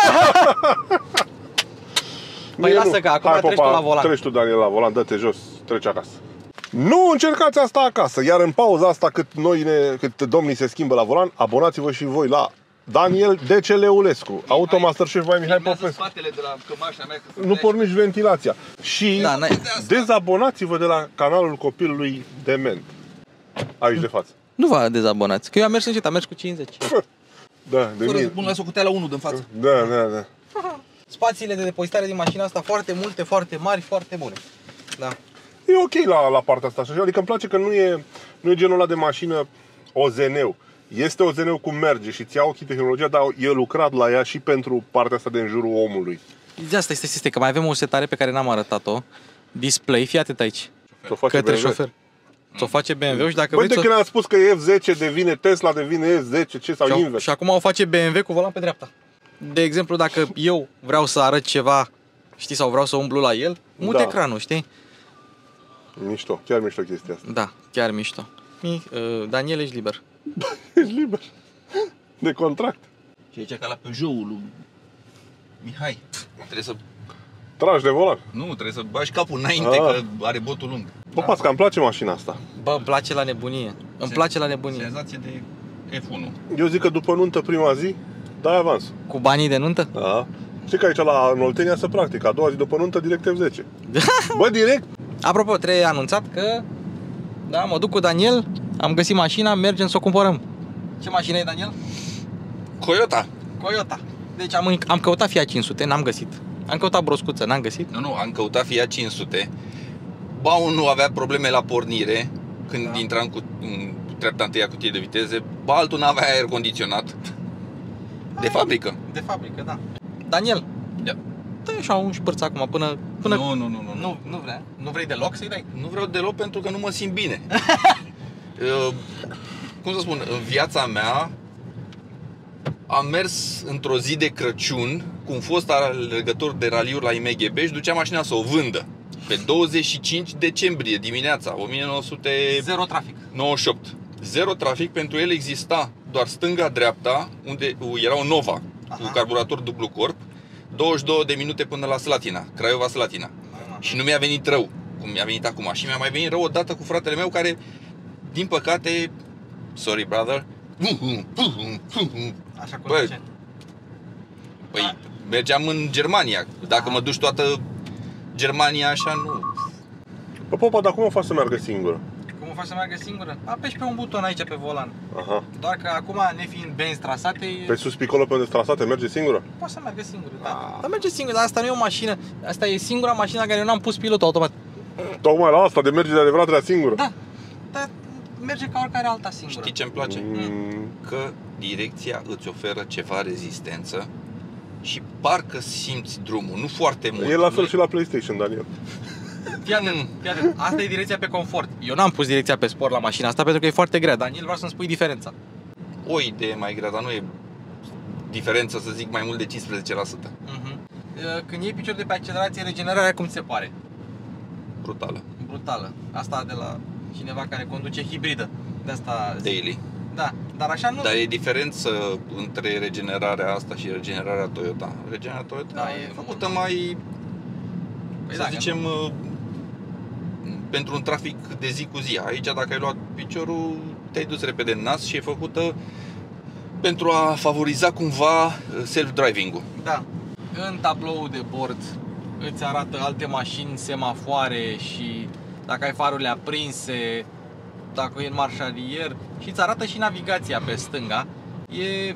Păi lasă că acum Hai, treci Popa, tu la volan. Treci tu, Daniel, la volan, dă-te jos, treci acasă. Nu încercați asta acasă, iar în pauza asta cât domnii se schimbă la volan, abonați-vă și voi la Daniel Deceleulescu, Automasterchef by Mihai Popescu. spatele de la cămașa mea că Nu porniți ventilația. Și Da, n-ai- dezabonați-vă de la canalul copilului dement. Aici de față. Nu vă dezabonați, că eu am mers încet, am mers cu 50. Da, de fără mine. să pun la socoteala 1 din față. Da. Spațiile de depozitare din mașina asta foarte multe, foarte mari, foarte bune. Da. E ok la partea asta, așa. Adică îmi place că nu e genul ăla de mașină OZN-ul. Este OZN-ul cum merge și ți-a ochii tehnologia, dar e lucrat la ea și pentru partea asta de în jurul omului. De asta este că mai avem o setare pe care n-am arătat-o. Display, fii atent aici. Ți-o face Către BMW. șofer. Ți-o face BMW și dacă Băi, vreți de când am spus că F10 devine Tesla, devine S10, ce sau invers. și acum o face BMW cu volan pe dreapta. De exemplu, dacă eu vreau să arăt ceva, știi, sau vreau să umblu la el, mut Da. ecranul, știi? Mișto, chiar mișto chestia asta. Da, chiar mișto. Daniel, ești liber. Ești liber. De contract. Și aici ca la Peugeot-ul lui Mihai. Trebuie să... Tragi de volan. Nu, trebuie să bagi capul înainte, că are botul lung. Popas, că îmi place mașina asta. Bă, îmi place la nebunie. Îmi place la nebunie. Senzație de F1. Eu zic că după nuntă prima zi, dai avans. Cu banii de nuntă? Da. Știi că aici la Oltenia se practică. A doua zi după nuntă direct F10. Bă, direct? Apropo, trebuie anunțat că Da, mă duc cu Daniel, am găsit mașina, mergem să o cumpărăm. Ce mașină e, Daniel? Toyota. Deci am căutat Fiat 500, n-am găsit. Am căutat broscuță, n-am găsit. Nu, am căutat Fiat 500. Ba, unul avea probleme la pornire când intram cu treapta întâia cutie de viteze. Ba, altul n-avea aer condiționat. De fabrică. De fabrică, da. Daniel, Da. dă așa un șpârț acum până... Nu vrea? Nu vrei deloc să-i dai? Nu vreau deloc pentru că nu mă simt bine. Cum să spun, în viața mea am mers într-o zi de Crăciun cu un fost alergător de raliuri la IMGB și ducea mașina să o vândă. Pe 25 decembrie dimineața 1998. Zero trafic. Zero trafic, pentru el exista doar stânga-dreapta, unde era o Nova cu carburator dublu corp, 22 de minute până la Slatina, Craiova-Slatina. Și nu mi-a venit rău, cum mi-a venit acum. Și mi-a mai venit rău odată cu fratele meu care, din păcate, sorry brother, Așa cum zice. Păi, mergeam în Germania. Dacă mă duci toată Germania așa, nu. Bă, Popa, dar cum o faci să meargă singură? Cum o faci să meargă singură? Apeși pe un buton aici pe volan. Aha. Doar că acum, nefiind benzi trasate, Pe sus picolo pe unde strasate merge singură? poate să meargă singură, da. Dar merge singură, dar asta nu e o mașină. Asta e singura mașină la care eu n-am pus pilotul automat. Tocmai la asta, de merge de adevărat singură? Da. Dar merge ca oricare alta singură. Știi ce-mi place? Că direcția îți oferă ceva rezistență și parcă simți drumul, nu foarte mult. E la fel și la PlayStation, Daniel. Fii atent. Asta e direcția pe confort. Eu n-am pus direcția pe sport la mașina asta pentru că e foarte grea. Daniel, vreau să-mi spui diferența. O idee mai grea, dar nu e diferență, să zic, mai mult de 15%. Când iei picior de pe accelerație, regenerarea cum ți se pare? Brutală. Asta de la cineva care conduce hibridă. De asta zic. Daily. Da, dar așa nu. Dar e diferență între regenerarea asta și regenerarea Toyota. Regenerarea Toyota e făcută mai, să zicem, pentru un trafic de zi cu zi. Aici, dacă ai luat piciorul, te-ai dus repede în nas și e făcută pentru a favoriza cumva self-driving-ul. Da. În tabloul de bord îți arată alte mașini, semafoare și dacă ai farurile aprinse, dacă e în marșarier, și îți arată și navigația pe stânga. E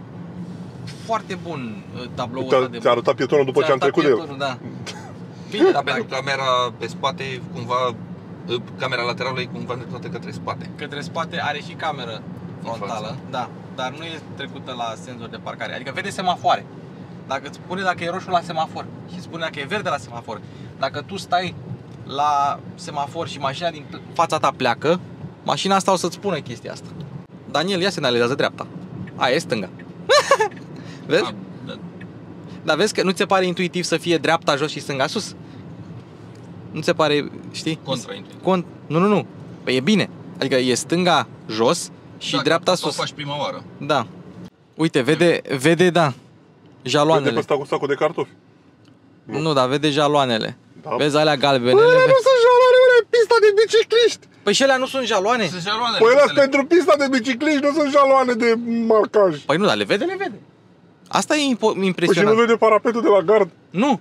foarte bun tabloul ăsta de bord. Ți-a arătat pietonul după ce am trecut de el. Da. Dar pentru camera pe spate, cumva, camera laterală e cumva îndreptată către spate. Către spate are și cameră frontală, da, dar nu e trecută la senzor de parcare. Adică vede semafoare. Dacă îți spune dacă e roșu la semafor și spune dacă e verde la semafor. Dacă tu stai la semafor și mașina din fața ta pleacă, mașina asta o să-ți spună chestia asta. Daniel, ia semnalizează dreapta. Aia e stânga. Vezi? Da. Dar vezi că nu ți se pare intuitiv să fie dreapta jos și stânga sus? Nu ți se pare, știi? Contraintuitiv. Nu. Păi e bine. Adică e stânga jos și dreapta sus. O faci prima oară. Da. Uite, vede, da, jaloanele. Vede pe ăsta cu sacul de cartofi. Nu, dar vede jaloanele. Da. Vezi alea galbenele? Băi, alea nu sunt jaloane, alea e pista de bicicliști. Păi și alea nu sunt jaloane? Sunt jaloane. Păi ăla pentru pista de bicicliști, nu sunt jaloane de marcaj. Păi nu, dar le vede. Asta e Păi și impresionant. nu vede parapetul de la gard. Nu.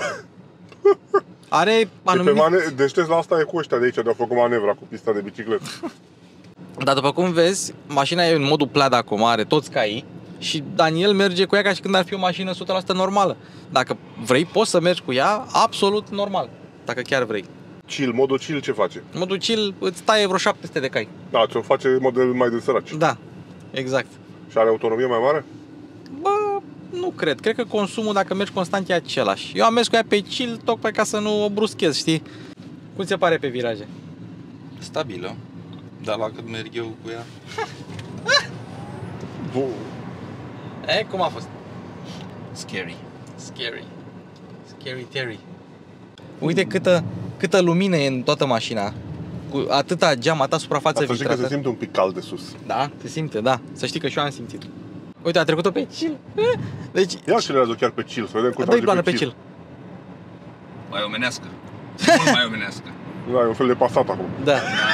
Are anumit... Deci la asta e cu ăștia de aici, de-au făcut manevra cu pista de bicicletă. Dar după cum vezi, mașina e în modul plead acum, are toți caii. Și Daniel merge cu ea ca și când ar fi o mașină 100% normală. Dacă vrei, poți să mergi cu ea absolut normal. Dacă chiar vrei. Modul chill ce face? Modul chill îți taie vreo 700 de cai. Da, ți-o face model mai de săraci. Da, exact. Și are autonomie mai mare? Bă, nu cred. Cred că consumul, dacă mergi constant, e același. Eu am mers cu ea pe chill tocmai ca să nu o bruschez, știi? Cum ți se pare pe viraje? Stabilă. Dar la cât merg eu cu ea? Cum a fost? Scary. Scary Terry. Uite câtă lumină e în toată mașina. Cu atâta geam, atâta suprafață vitrată. Să știi că se simte un pic cald de sus. Da, se simte, da. Să știi că și eu am simțit. Uite, a trecut-o pe chill. Deci... Ia accelerează chiar pe chill, să vedem cum trage pe chill. Mai omenească. Mult mai omenească. Da, e un fel de Passat acum. Da.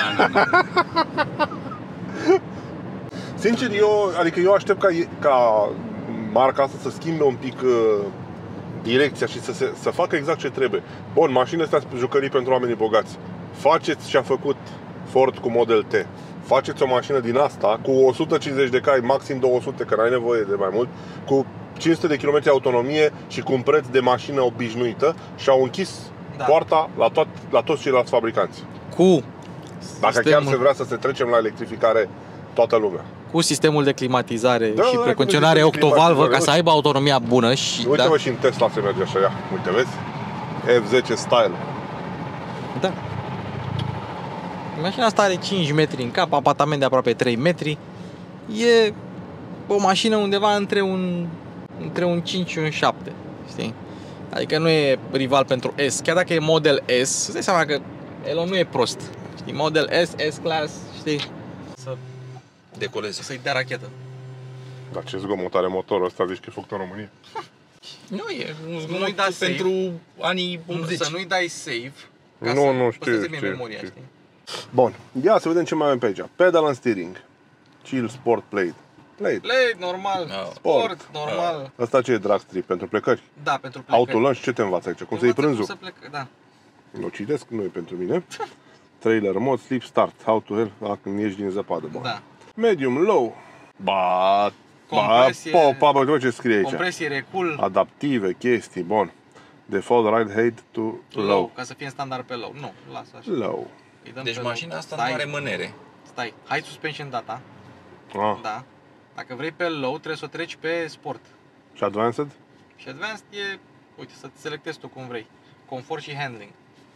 Sincer, eu aștept ca marca asta să schimbe un pic direcția și să facă exact ce trebuie. Bun, mașinile astea sunt jucării pentru oamenii bogați. Faceți ce a făcut Ford cu Model T. Faceți o mașină din asta cu 150 de cai, maxim 200, că n-ai nevoie de mai mult, cu 500 de km autonomie și cu un preț de mașină obișnuită și au închis poarta la toți ceilalți fabricanți. Dacă chiar se vrea să se trecem la electrificare toată lumea. Cu sistemul de climatizare și precondiționare octovalvă ca să aibă autonomia bună și... Uite-vă și în Tesla se merge așa, ia, uite, vezi? F10 Style. Da. Mașina asta are 5 metri în cap, apartament de aproape 3 metri. E o mașină undeva între un 5 și un 7, știi? Adică nu e rival pentru S. Chiar dacă e Model S, îți dai seama că Elon nu e prost. Știi? Model S, S-Class, știi? Să decoleze. Să-i dea rachetă. Dar ce zgomot are motorul ăsta, zici că e făcut în România? Nu e un zgomot pentru anii 80. Să nu-i dai save. Nu știu. Bun, ia să vedem ce mai avem pe aici. Pedal and steering. Chill Sport Plate. Plate, normal. Sport, normal. Asta ce e drag strip? Pentru plecări? Da, pentru plecări. Autolunch, ce te învață aici? Cum să iei prânzul? Cum să plec, da. Nu citesc, nu e pentru mine. Trailer mode, sleep start, how to help când ieși din zăpadă. Da. Medium, low. Bă, ce scrie aici? Compresie, recul. Adaptive, chestii, bun. Default ride height to low. Ca să fie standard pe low. Nu, lasă așa. Low. Deci mașina asta nu are mânere. Stai, hai suspension data. Da. Dacă vrei pe low, trebuie să o treci pe sport. Și advanced? Și advanced e, uite, să-ți selectezi tu cum vrei. Confort și handling.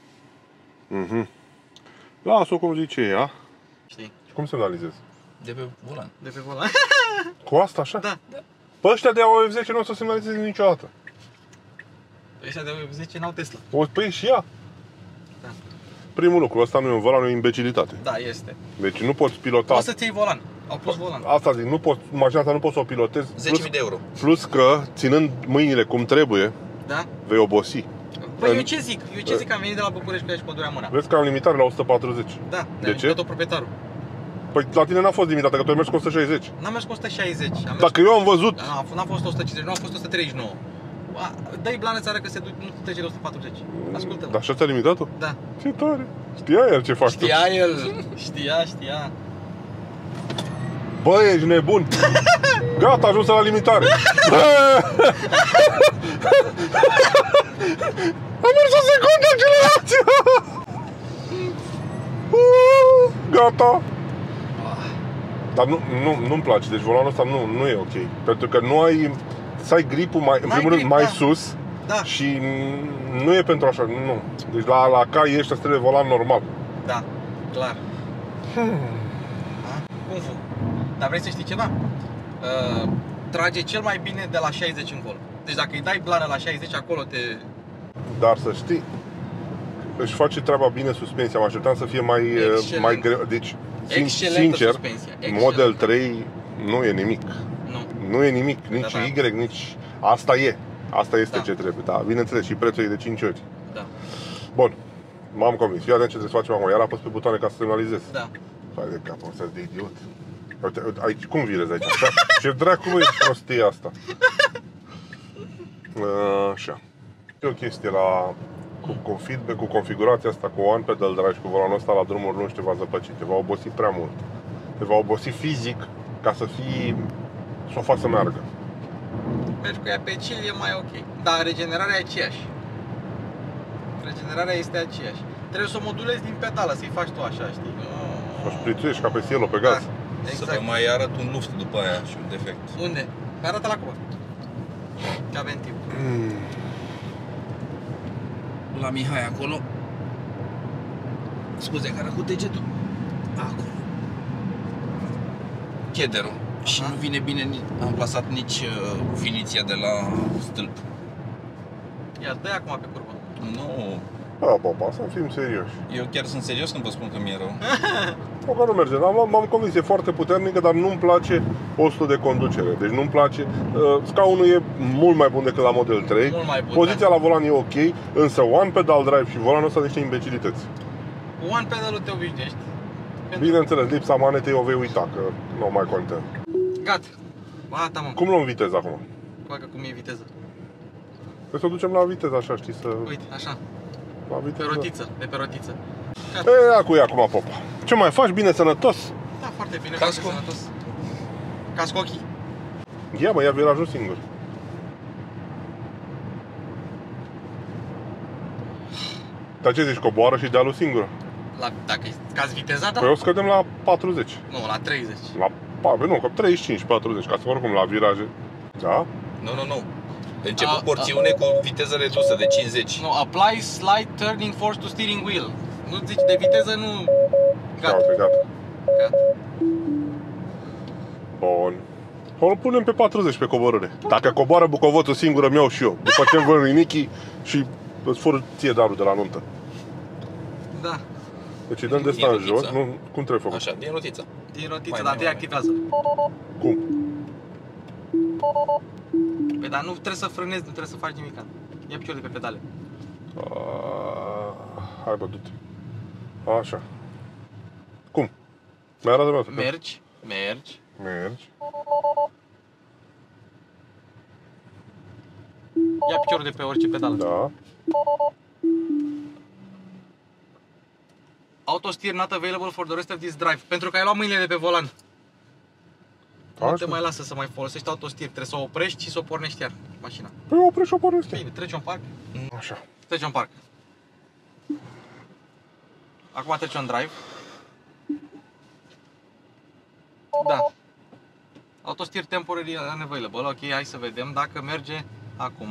Lasă-o cum zice ea. Știi? Și cum semnalizezi? De pe volan. De pe volan. Cu asta așa? Da. Păi ăștia de F10 nu o să semnalizeze niciodată. Ăștia de F10 n-au Tesla. Păi și ea. Da. Primul lucru, ăsta nu e un volan, e o imbecilitate. Da, este. Deci nu poți pilota. Poți să-ți iei volan. Au pus volan. Asta zic, mașina asta nu poți să o pilotezi. 10.000 de euro. Plus că, ținând mâinile cum trebuie, da? Vei obosi. Păi eu ce zic? Că am venit de la București cu ea și pădurea mâna. Vezi că am limitare la 140. Da, de ce? tot proprietarul. Păi la tine n-a fost limitată, că tu ai mers cu 160. N-am mers cu 160. Dacă eu am văzut... N-a fost 150, nu a fost 139. Dă-i blană țară că nu trece de 140. Ascultă-mă. Dar așa ți-a limitat-o? Da. Ce tare. Știa el ce faci. Știa el. Știa. Bă, ești nebun. Gata, a ajuns la limitare. Am mers o secundă accelerație. Gata. Dar nu-mi place, deci volanul ăsta nu e ok. Pentru că nu ai... Să ai gripul mai, în primul rând mai sus. Da. Și nu e pentru așa, nu. Deci la cai ăștia trebuie volan normal. Da, clar. Cum fu? Dar vrei să știi ceva? Trage cel mai bine de la 60 încolo. Deci dacă îi dai blană la 60, acolo te... Dar să știi, își face treaba bine suspensia. Mă așteptam să fie mai greu. Deci, sincer, Model 3 nu e nimic. Nu e nimic, nici Y, nici... Asta e. Asta este ce trebuie, da. Bineînțeles, și prețul e de 5 ori. Da. Bun, m-am convins. Ia de ce trebuie să facem acum. Iar apăs pe butoane ca să semnalizez. Da. Hai de cap, ăsta de idiot. Uite, aici, cum virezi aici? Așa? Ce dracu e prostia asta? Așa. E o chestie cu feedback, cu configurația asta, cu One Pedal Drive și cu volanul ăsta la drumuri lungi te va zăpăci. Te va obosi prea mult. Te va obosi fizic ca să o faci să meargă. Mergi cu ea pe chill, e mai ok. Dar regenerarea e aceeași. Regenerarea este aceeași. Trebuie să o modulezi din pedală, să-i faci tu așa, știi? Să o șprițuiești ca pe cielo, pe gaz. Da, exact. Să te mai arăt un luft după aia și un defect. Unde? Arată la acum. Că avem timp. La Mihai acolo. Scuze, care cu degetul. Acolo. Chederul. Și nu vine bine, am plasat nici finiția de la stâlp. Iar dă-i acum pe curbă. Nu. Papa, să fim serioși. Eu chiar sunt serios când vă spun că mi-e rău. Că nu merge. M-am convins, e foarte puternică, dar nu-mi place postul de conducere. Deci nu-mi place. Scaunul e mult mai bun decât la Model 3. Mult mai bun, poziția la volan e ok, însă One Pedal Drive și volanul ăsta niște imbecilități. One Pedal-ul te obișnuiești. Bineînțeles, lipsa manetei o vei uita, că nu mai contează. Gata. Gata, mă. Cum luăm viteza acum? Bagă cum e viteza. Trebuie să o ducem la viteză, așa, știi, să... Uite, așa. La viteză. Pe rotiță, de pe rotiță. Acu e acum, popa. Ce mai faci? Bine, sănătos? Da, foarte bine, Casco? foarte sănătos. Casco ochii. Ia mă, ia virajul singur. Dar ce zici, coboară și dealul singur? Dacă scazi viteza, da? Păi o scădem la 40. Nu, la 30. Nu, că 35-40, ca să oricum la viraje. Da? Nu. Începe o porțiune cu viteză redusă de 50. Nu, apply slight turning force to steering wheel. Nu zici de viteză, nu... Gata. Gata. Gata. Bun. O punem pe 40 pe coborâre. Dacă coboară Bucovoțul singur, îmi iau și eu. După ce îmi vând rinichii și îți fur ție darul de la nuntă. Da. Deci îi dăm de Din ăsta în rotiță. jos. Nu, cum trebuie făcut? Așa, din rotiță. Din rotiță, Mai, dar mai, deactivează. Cum? Păi, dar nu trebuie să frânezi, nu trebuie să faci nimic. Ia piciorul de pe pedale. Hai bă, du-te. Așa. Cum? Mai arată mea. Mergi. Mergi. Ia piciorul de pe orice pedală. Da. Auto steer not available for the rest of this drive. Pentru că ai luat mâinile de pe volan. Nu te mai lasă să mai folosești auto steer. Trebuie să o oprești și să o pornești iar mașina. Păi oprești și o pornești. Bine, treci un parc. Așa. Treci un parc. Acum treci un drive. Da. Auto steer temporary unavailable. Ok, hai să vedem dacă merge acum.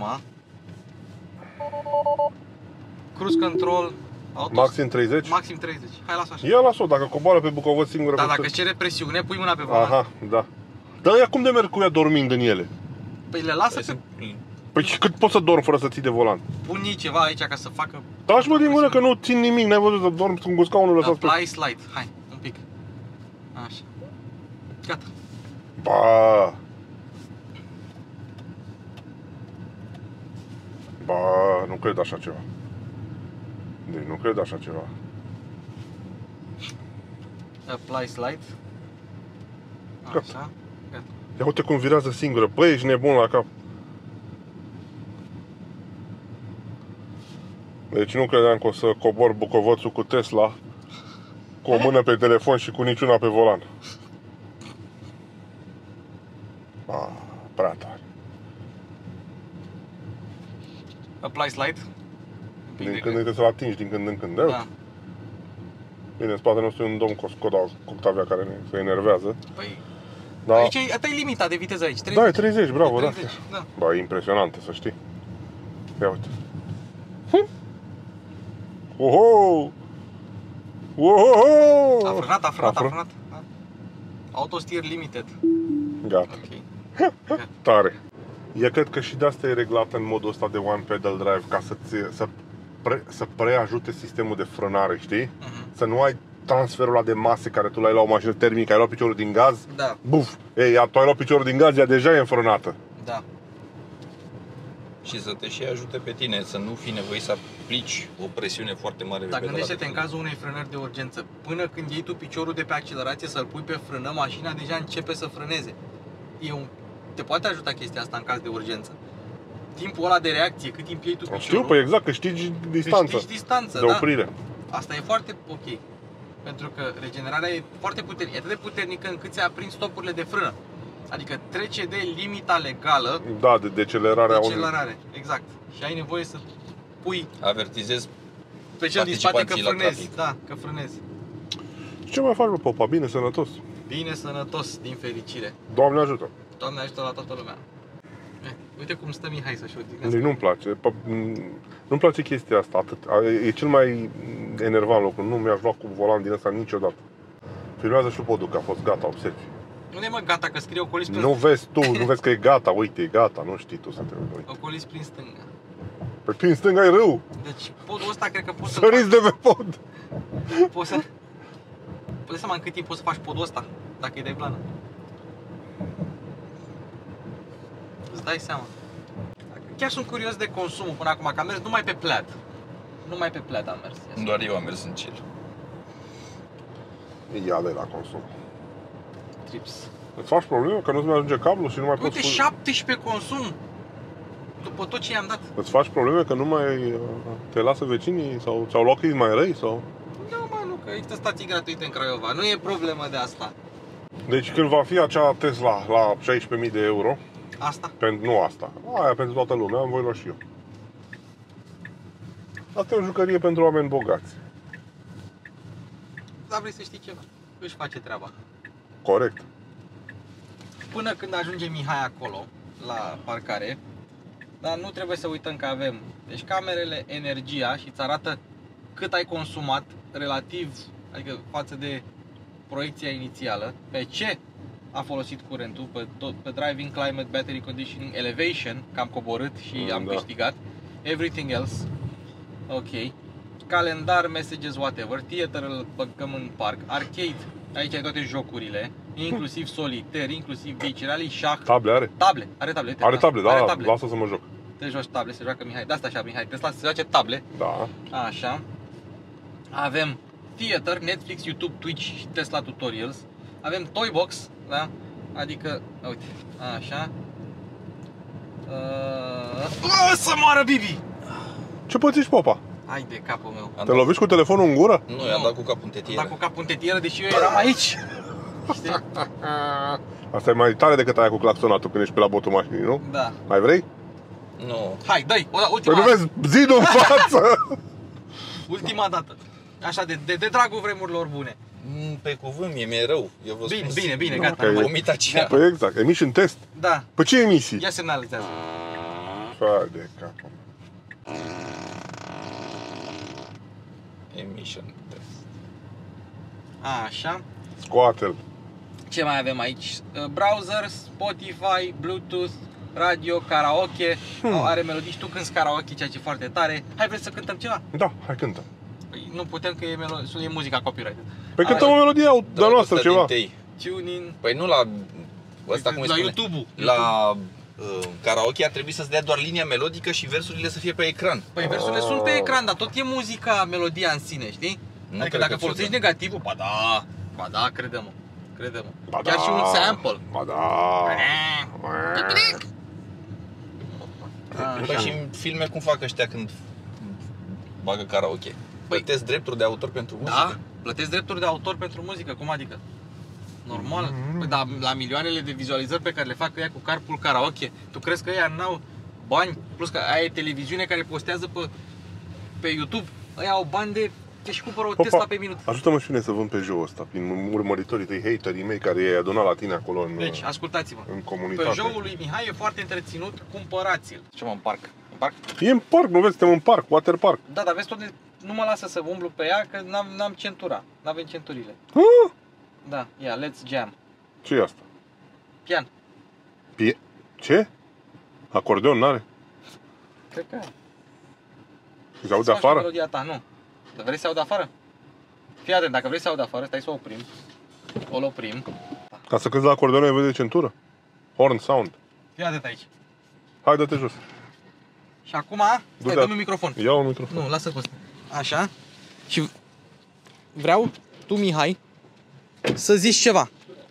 Cruise control. Maxim 30? Maxim 30. Hai, lasă așa. Ia las-o, dacă coboară pe Bucovăț singură. Dar dacă îți cere presiune, pui mâna pe volan. Aha, da. Dar ea cum de merg cu ea dormind în ele? Păi le lasă pe... Păi și cât poți să dormi fără să ții de volan? Pun ceva aici ca să facă... Taci mă din gură că nu țin nimic, n-ai văzut să dormi cu scaunul lăsat pe... Apply slide. Hai, un pic. Așa. Gata. Ba. Ba, nu cred așa ceva. Deci nu cred așa ceva. Apply slide. Gata. Așa. Gata. Ia uite cum virează singură. Băi, ești nebun la cap. Deci nu credeam că o să cobor Bucovățul cu Tesla cu o mână pe telefon și cu niciuna pe volan. Prea tare. Apply slide. Din când trebuie să-l atingi, din când în când. Da. Bine, în spatele nostru e un domn cu Skoda Octavia care se enervează. Păi, Da. aici e limita de viteză aici. 30. Da, e 30, bravo, 30, da. da. Bă, e impresionantă, să știi. Ia uite. Oho! Oho! A frânat. Da. Auto steer limited. Gata. Ok. Tare. Eu cred că și de asta e reglată în modul ăsta de one pedal drive, ca să preajute sistemul de frânare, știi? Să nu ai transferul ăla de mase care tu l-ai la o mașină termică, ai luat piciorul din gaz, Da. buf, ei, tu ai luat piciorul din gaz, ea deja e înfrânată. Da. Și să te și ajute pe tine să nu fii nevoit să aplici o presiune foarte mare pe Dar pedala gândește-te de în frână. cazul unei frânări de urgență. Până când iei tu piciorul de pe accelerație să-l pui pe frână, mașina deja începe să frâneze. Te poate ajuta chestia asta în caz de urgență. Timpul ăla de reacție, cât timp iei tu piciorul, Știu, păi exact, câștigi distanță câștigi distanță, de da. oprire. Asta e foarte ok. Pentru că regenerarea e foarte puternică, e atât de puternică încât ți-a aprins stopurile de frână. Adică trece de limita legală Da, de decelerarea de accelerare. Exact. Și ai nevoie să pui Avertizez pe cel din spate că participanții la frânezi. trafic. Da, că frânezi. Ce mai faci, bă, Popa? Bine, sănătos. Bine, sănătos, din fericire. Doamne ajută. Doamne ajută la toată lumea. Uite cum stă Mihai să-și odihnească. Deci nu-mi place. Nu-mi place chestia asta atât. E cel mai enervant lucru. Nu mi-aș lua cu volan din ăsta niciodată. Filmează și podul că a fost gata, observi. Nu e mă gata, că scrie ocolis prin Nu vezi tu, nu vezi că e gata, uite, e gata, nu știi tu să te uiți. ocolis prin stânga. Păi prin stânga e râu, Deci podul ăsta cred că poți să săriți de pe pod. poți să Poți seama în cât timp poți să faci podul ăsta, dacă îi dai plană. Îți dai seama. Chiar sunt curios de consumul până acum, că am mers numai pe Plaid. Numai pe Plaid am mers. Doar eu am mers în cer. Ia de la consum. Trips. Îți faci probleme că nu-ți mai ajunge cablu și nu mai Uite, poți... 17 consum! După tot ce i-am dat. Îți faci probleme că nu mai te lasă vecinii sau ți-au luat câți mai răi sau... Nu, mă, nu, că există stații gratuite în Craiova, nu e problemă de asta. Deci când va fi acea Tesla la 16.000 de euro, Asta? nu asta, aia pentru toată lumea, îmi voi lua și eu. Asta e o jucărie pentru oameni bogați. Dar vrei să știi ceva? Își face treaba. Corect. Până când ajunge Mihai acolo, la parcare, dar nu trebuie să uităm că avem, deci camerele, energia și îți arată cât ai consumat relativ, adică față de proiecția inițială, pe ce a folosit curentul, pe driving, climate, battery conditioning, elevation, că am coborât și am câștigat, everything else, ok, calendar, messages, whatever, theater îl băgăm în parc, arcade, aici ai toate jocurile, inclusiv solitaire, inclusiv beach rally, șah. Table are? Table, are table. Uite, Are table, da, are table. lasă să mă joc. Te joci table, se joacă Mihai, de asta așa Mihai, Tesla se joace table. Da. Așa. Avem theater, Netflix, YouTube, Twitch și Tesla Tutorials. Avem Toybox, da? Adică, uite, așa. Să moară Bibi! Ce pățești, popa? Hai de capul meu. Te lovești cu telefonul în gură? Nu, i-am dat cu capul în tetieră. Am dat cu capul în tetieră, deși eu eram aici. Știi? Asta e mai tare decât aia cu claxonatul când ești pe la botul mașinii, nu? Da. Mai vrei? Nu. Hai, dă-i, ultima Păi nu vezi zidul în față! ultima dată. Așa, de dragul vremurilor bune. Pe cuvânt, mi-e rău. Eu vă spun Bine, gata. Ok. nu mai- Omit aceea. Păi exact, emission test. Da, Pe ce emisii? ia semnalizează. Fai de capul. Emission test. Așa. Scoate-l. Ce mai avem aici? Browser, Spotify, Bluetooth, radio, karaoke. Are melodii și tu cânti karaoke, ceea ce e foarte tare. Hai, vrei să cântăm ceva? Da, hai cântă. Păi, nu putem că e muzica copyright. Păi cântăm o melodie de-a noastră, ceva. Tune in. Păi nu la... Ăsta cum îi La spune? YouTube-ul. La karaoke ar trebui să-ți dea doar linia melodică și versurile să fie pe ecran. Păi versurile sunt pe ecran, dar tot e muzica, melodia în sine, știi? Nu Adică cred dacă că ți-o folosești dă. negativul, ba da, crede-mă. Ba Chiar da. și un sample. Ba da. Păi și în filme cum fac ăștia când bagă karaoke? Plătesc drepturi de autor pentru muzică? Da, plătesc drepturi de autor pentru muzică, cum adică? Normal. Păi, dar la milioanele de vizualizări pe care le fac ea cu carpool karaoke, tu crezi că ea n-au bani? Plus că aia e televiziune care postează pe YouTube. Aia au bani de... Deci cumpără o Tesla pe minut. Ajută-mă și mine să vând Peugeot ăsta prin urmăritorii tăi, haterii mei care i-ai adunat la tine acolo în, Deci, ascultați-mă. în comunitate. Peugeot-ul lui Mihai e foarte întreținut, cumpărați-l. Ce mă, în parc? În parc? E în parc, nu vezi, suntem în parc, water park. Da, dar vezi tot de... Nu mă lasă să umblu pe ea, că n-am centura. N-avem centurile. Da, ia, let's jam. Ce e asta? Pian. Ce? Acordeon n-are? Cred că ai. Și se aude afară? Melodia ta, nu. Dar vrei să aud afară? Fii atent, dacă vrei să aud afară, stai să o oprim. O oprim. Ca să cânti la acordeon ai nevoie de centură? Horn sound. Fii atent aici. Hai, dă-te jos. Și acum, stai, dă-mi un microfon. Ia un microfon. Nu, lasă-l pe ăsta. Așa. Și vreau, tu, Mihai, să zici ceva.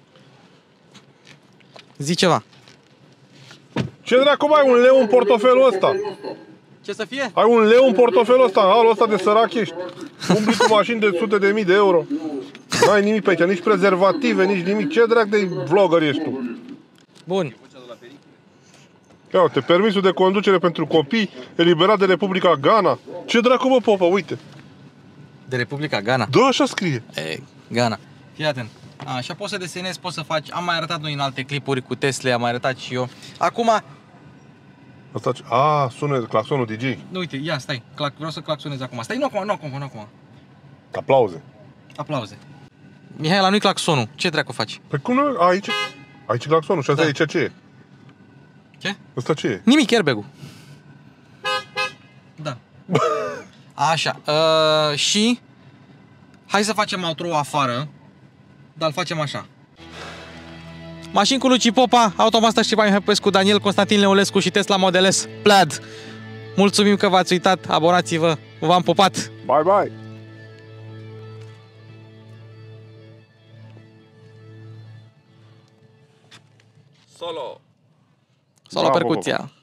Zici ceva. Ce dracu, mai ai un leu în portofelul ăsta? Ce să fie? Ai un leu în portofelul ăsta, halul ăsta de sărac ești. Umbli cu mașini de sute de mii de euro. N-ai nimic pe aici, nici prezervative, nici nimic. Ce drac de vlogger ești tu? Bun. Ia uite, permisul de conducere pentru copii eliberat de Republica Ghana. Ce dracu, bă, popa, uite. De Republica Ghana. Da, așa scrie. E, Ghana. Fii atent. Așa poți să desenezi, poți să faci. Am mai arătat noi în alte clipuri cu Tesla, am mai arătat și eu. Acum, Asta, sună claxonul DJ. nu, uite, ia, stai. Vreau să claxonez acum. Stai, nu acum. Aplauze. Aplauze. Mihai, la nu-i claxonul. Ce dracu faci? Păi cum nu? Aici e claxonul și asta Da. aici ce e? Ce? Asta ce e? Nimic, airbag-ul. Da. Așa. Și hai să facem outro afară, dar îl facem așa. Mașini cu Luci Popa, Automaster și Mihai Popescu, Daniel Constantin Leolescu și Tesla Model S Plaid. Mulțumim că v-ați uitat, abonați-vă, v-am pupat! Bye, bye! Solo! Solo Bravo, percuția.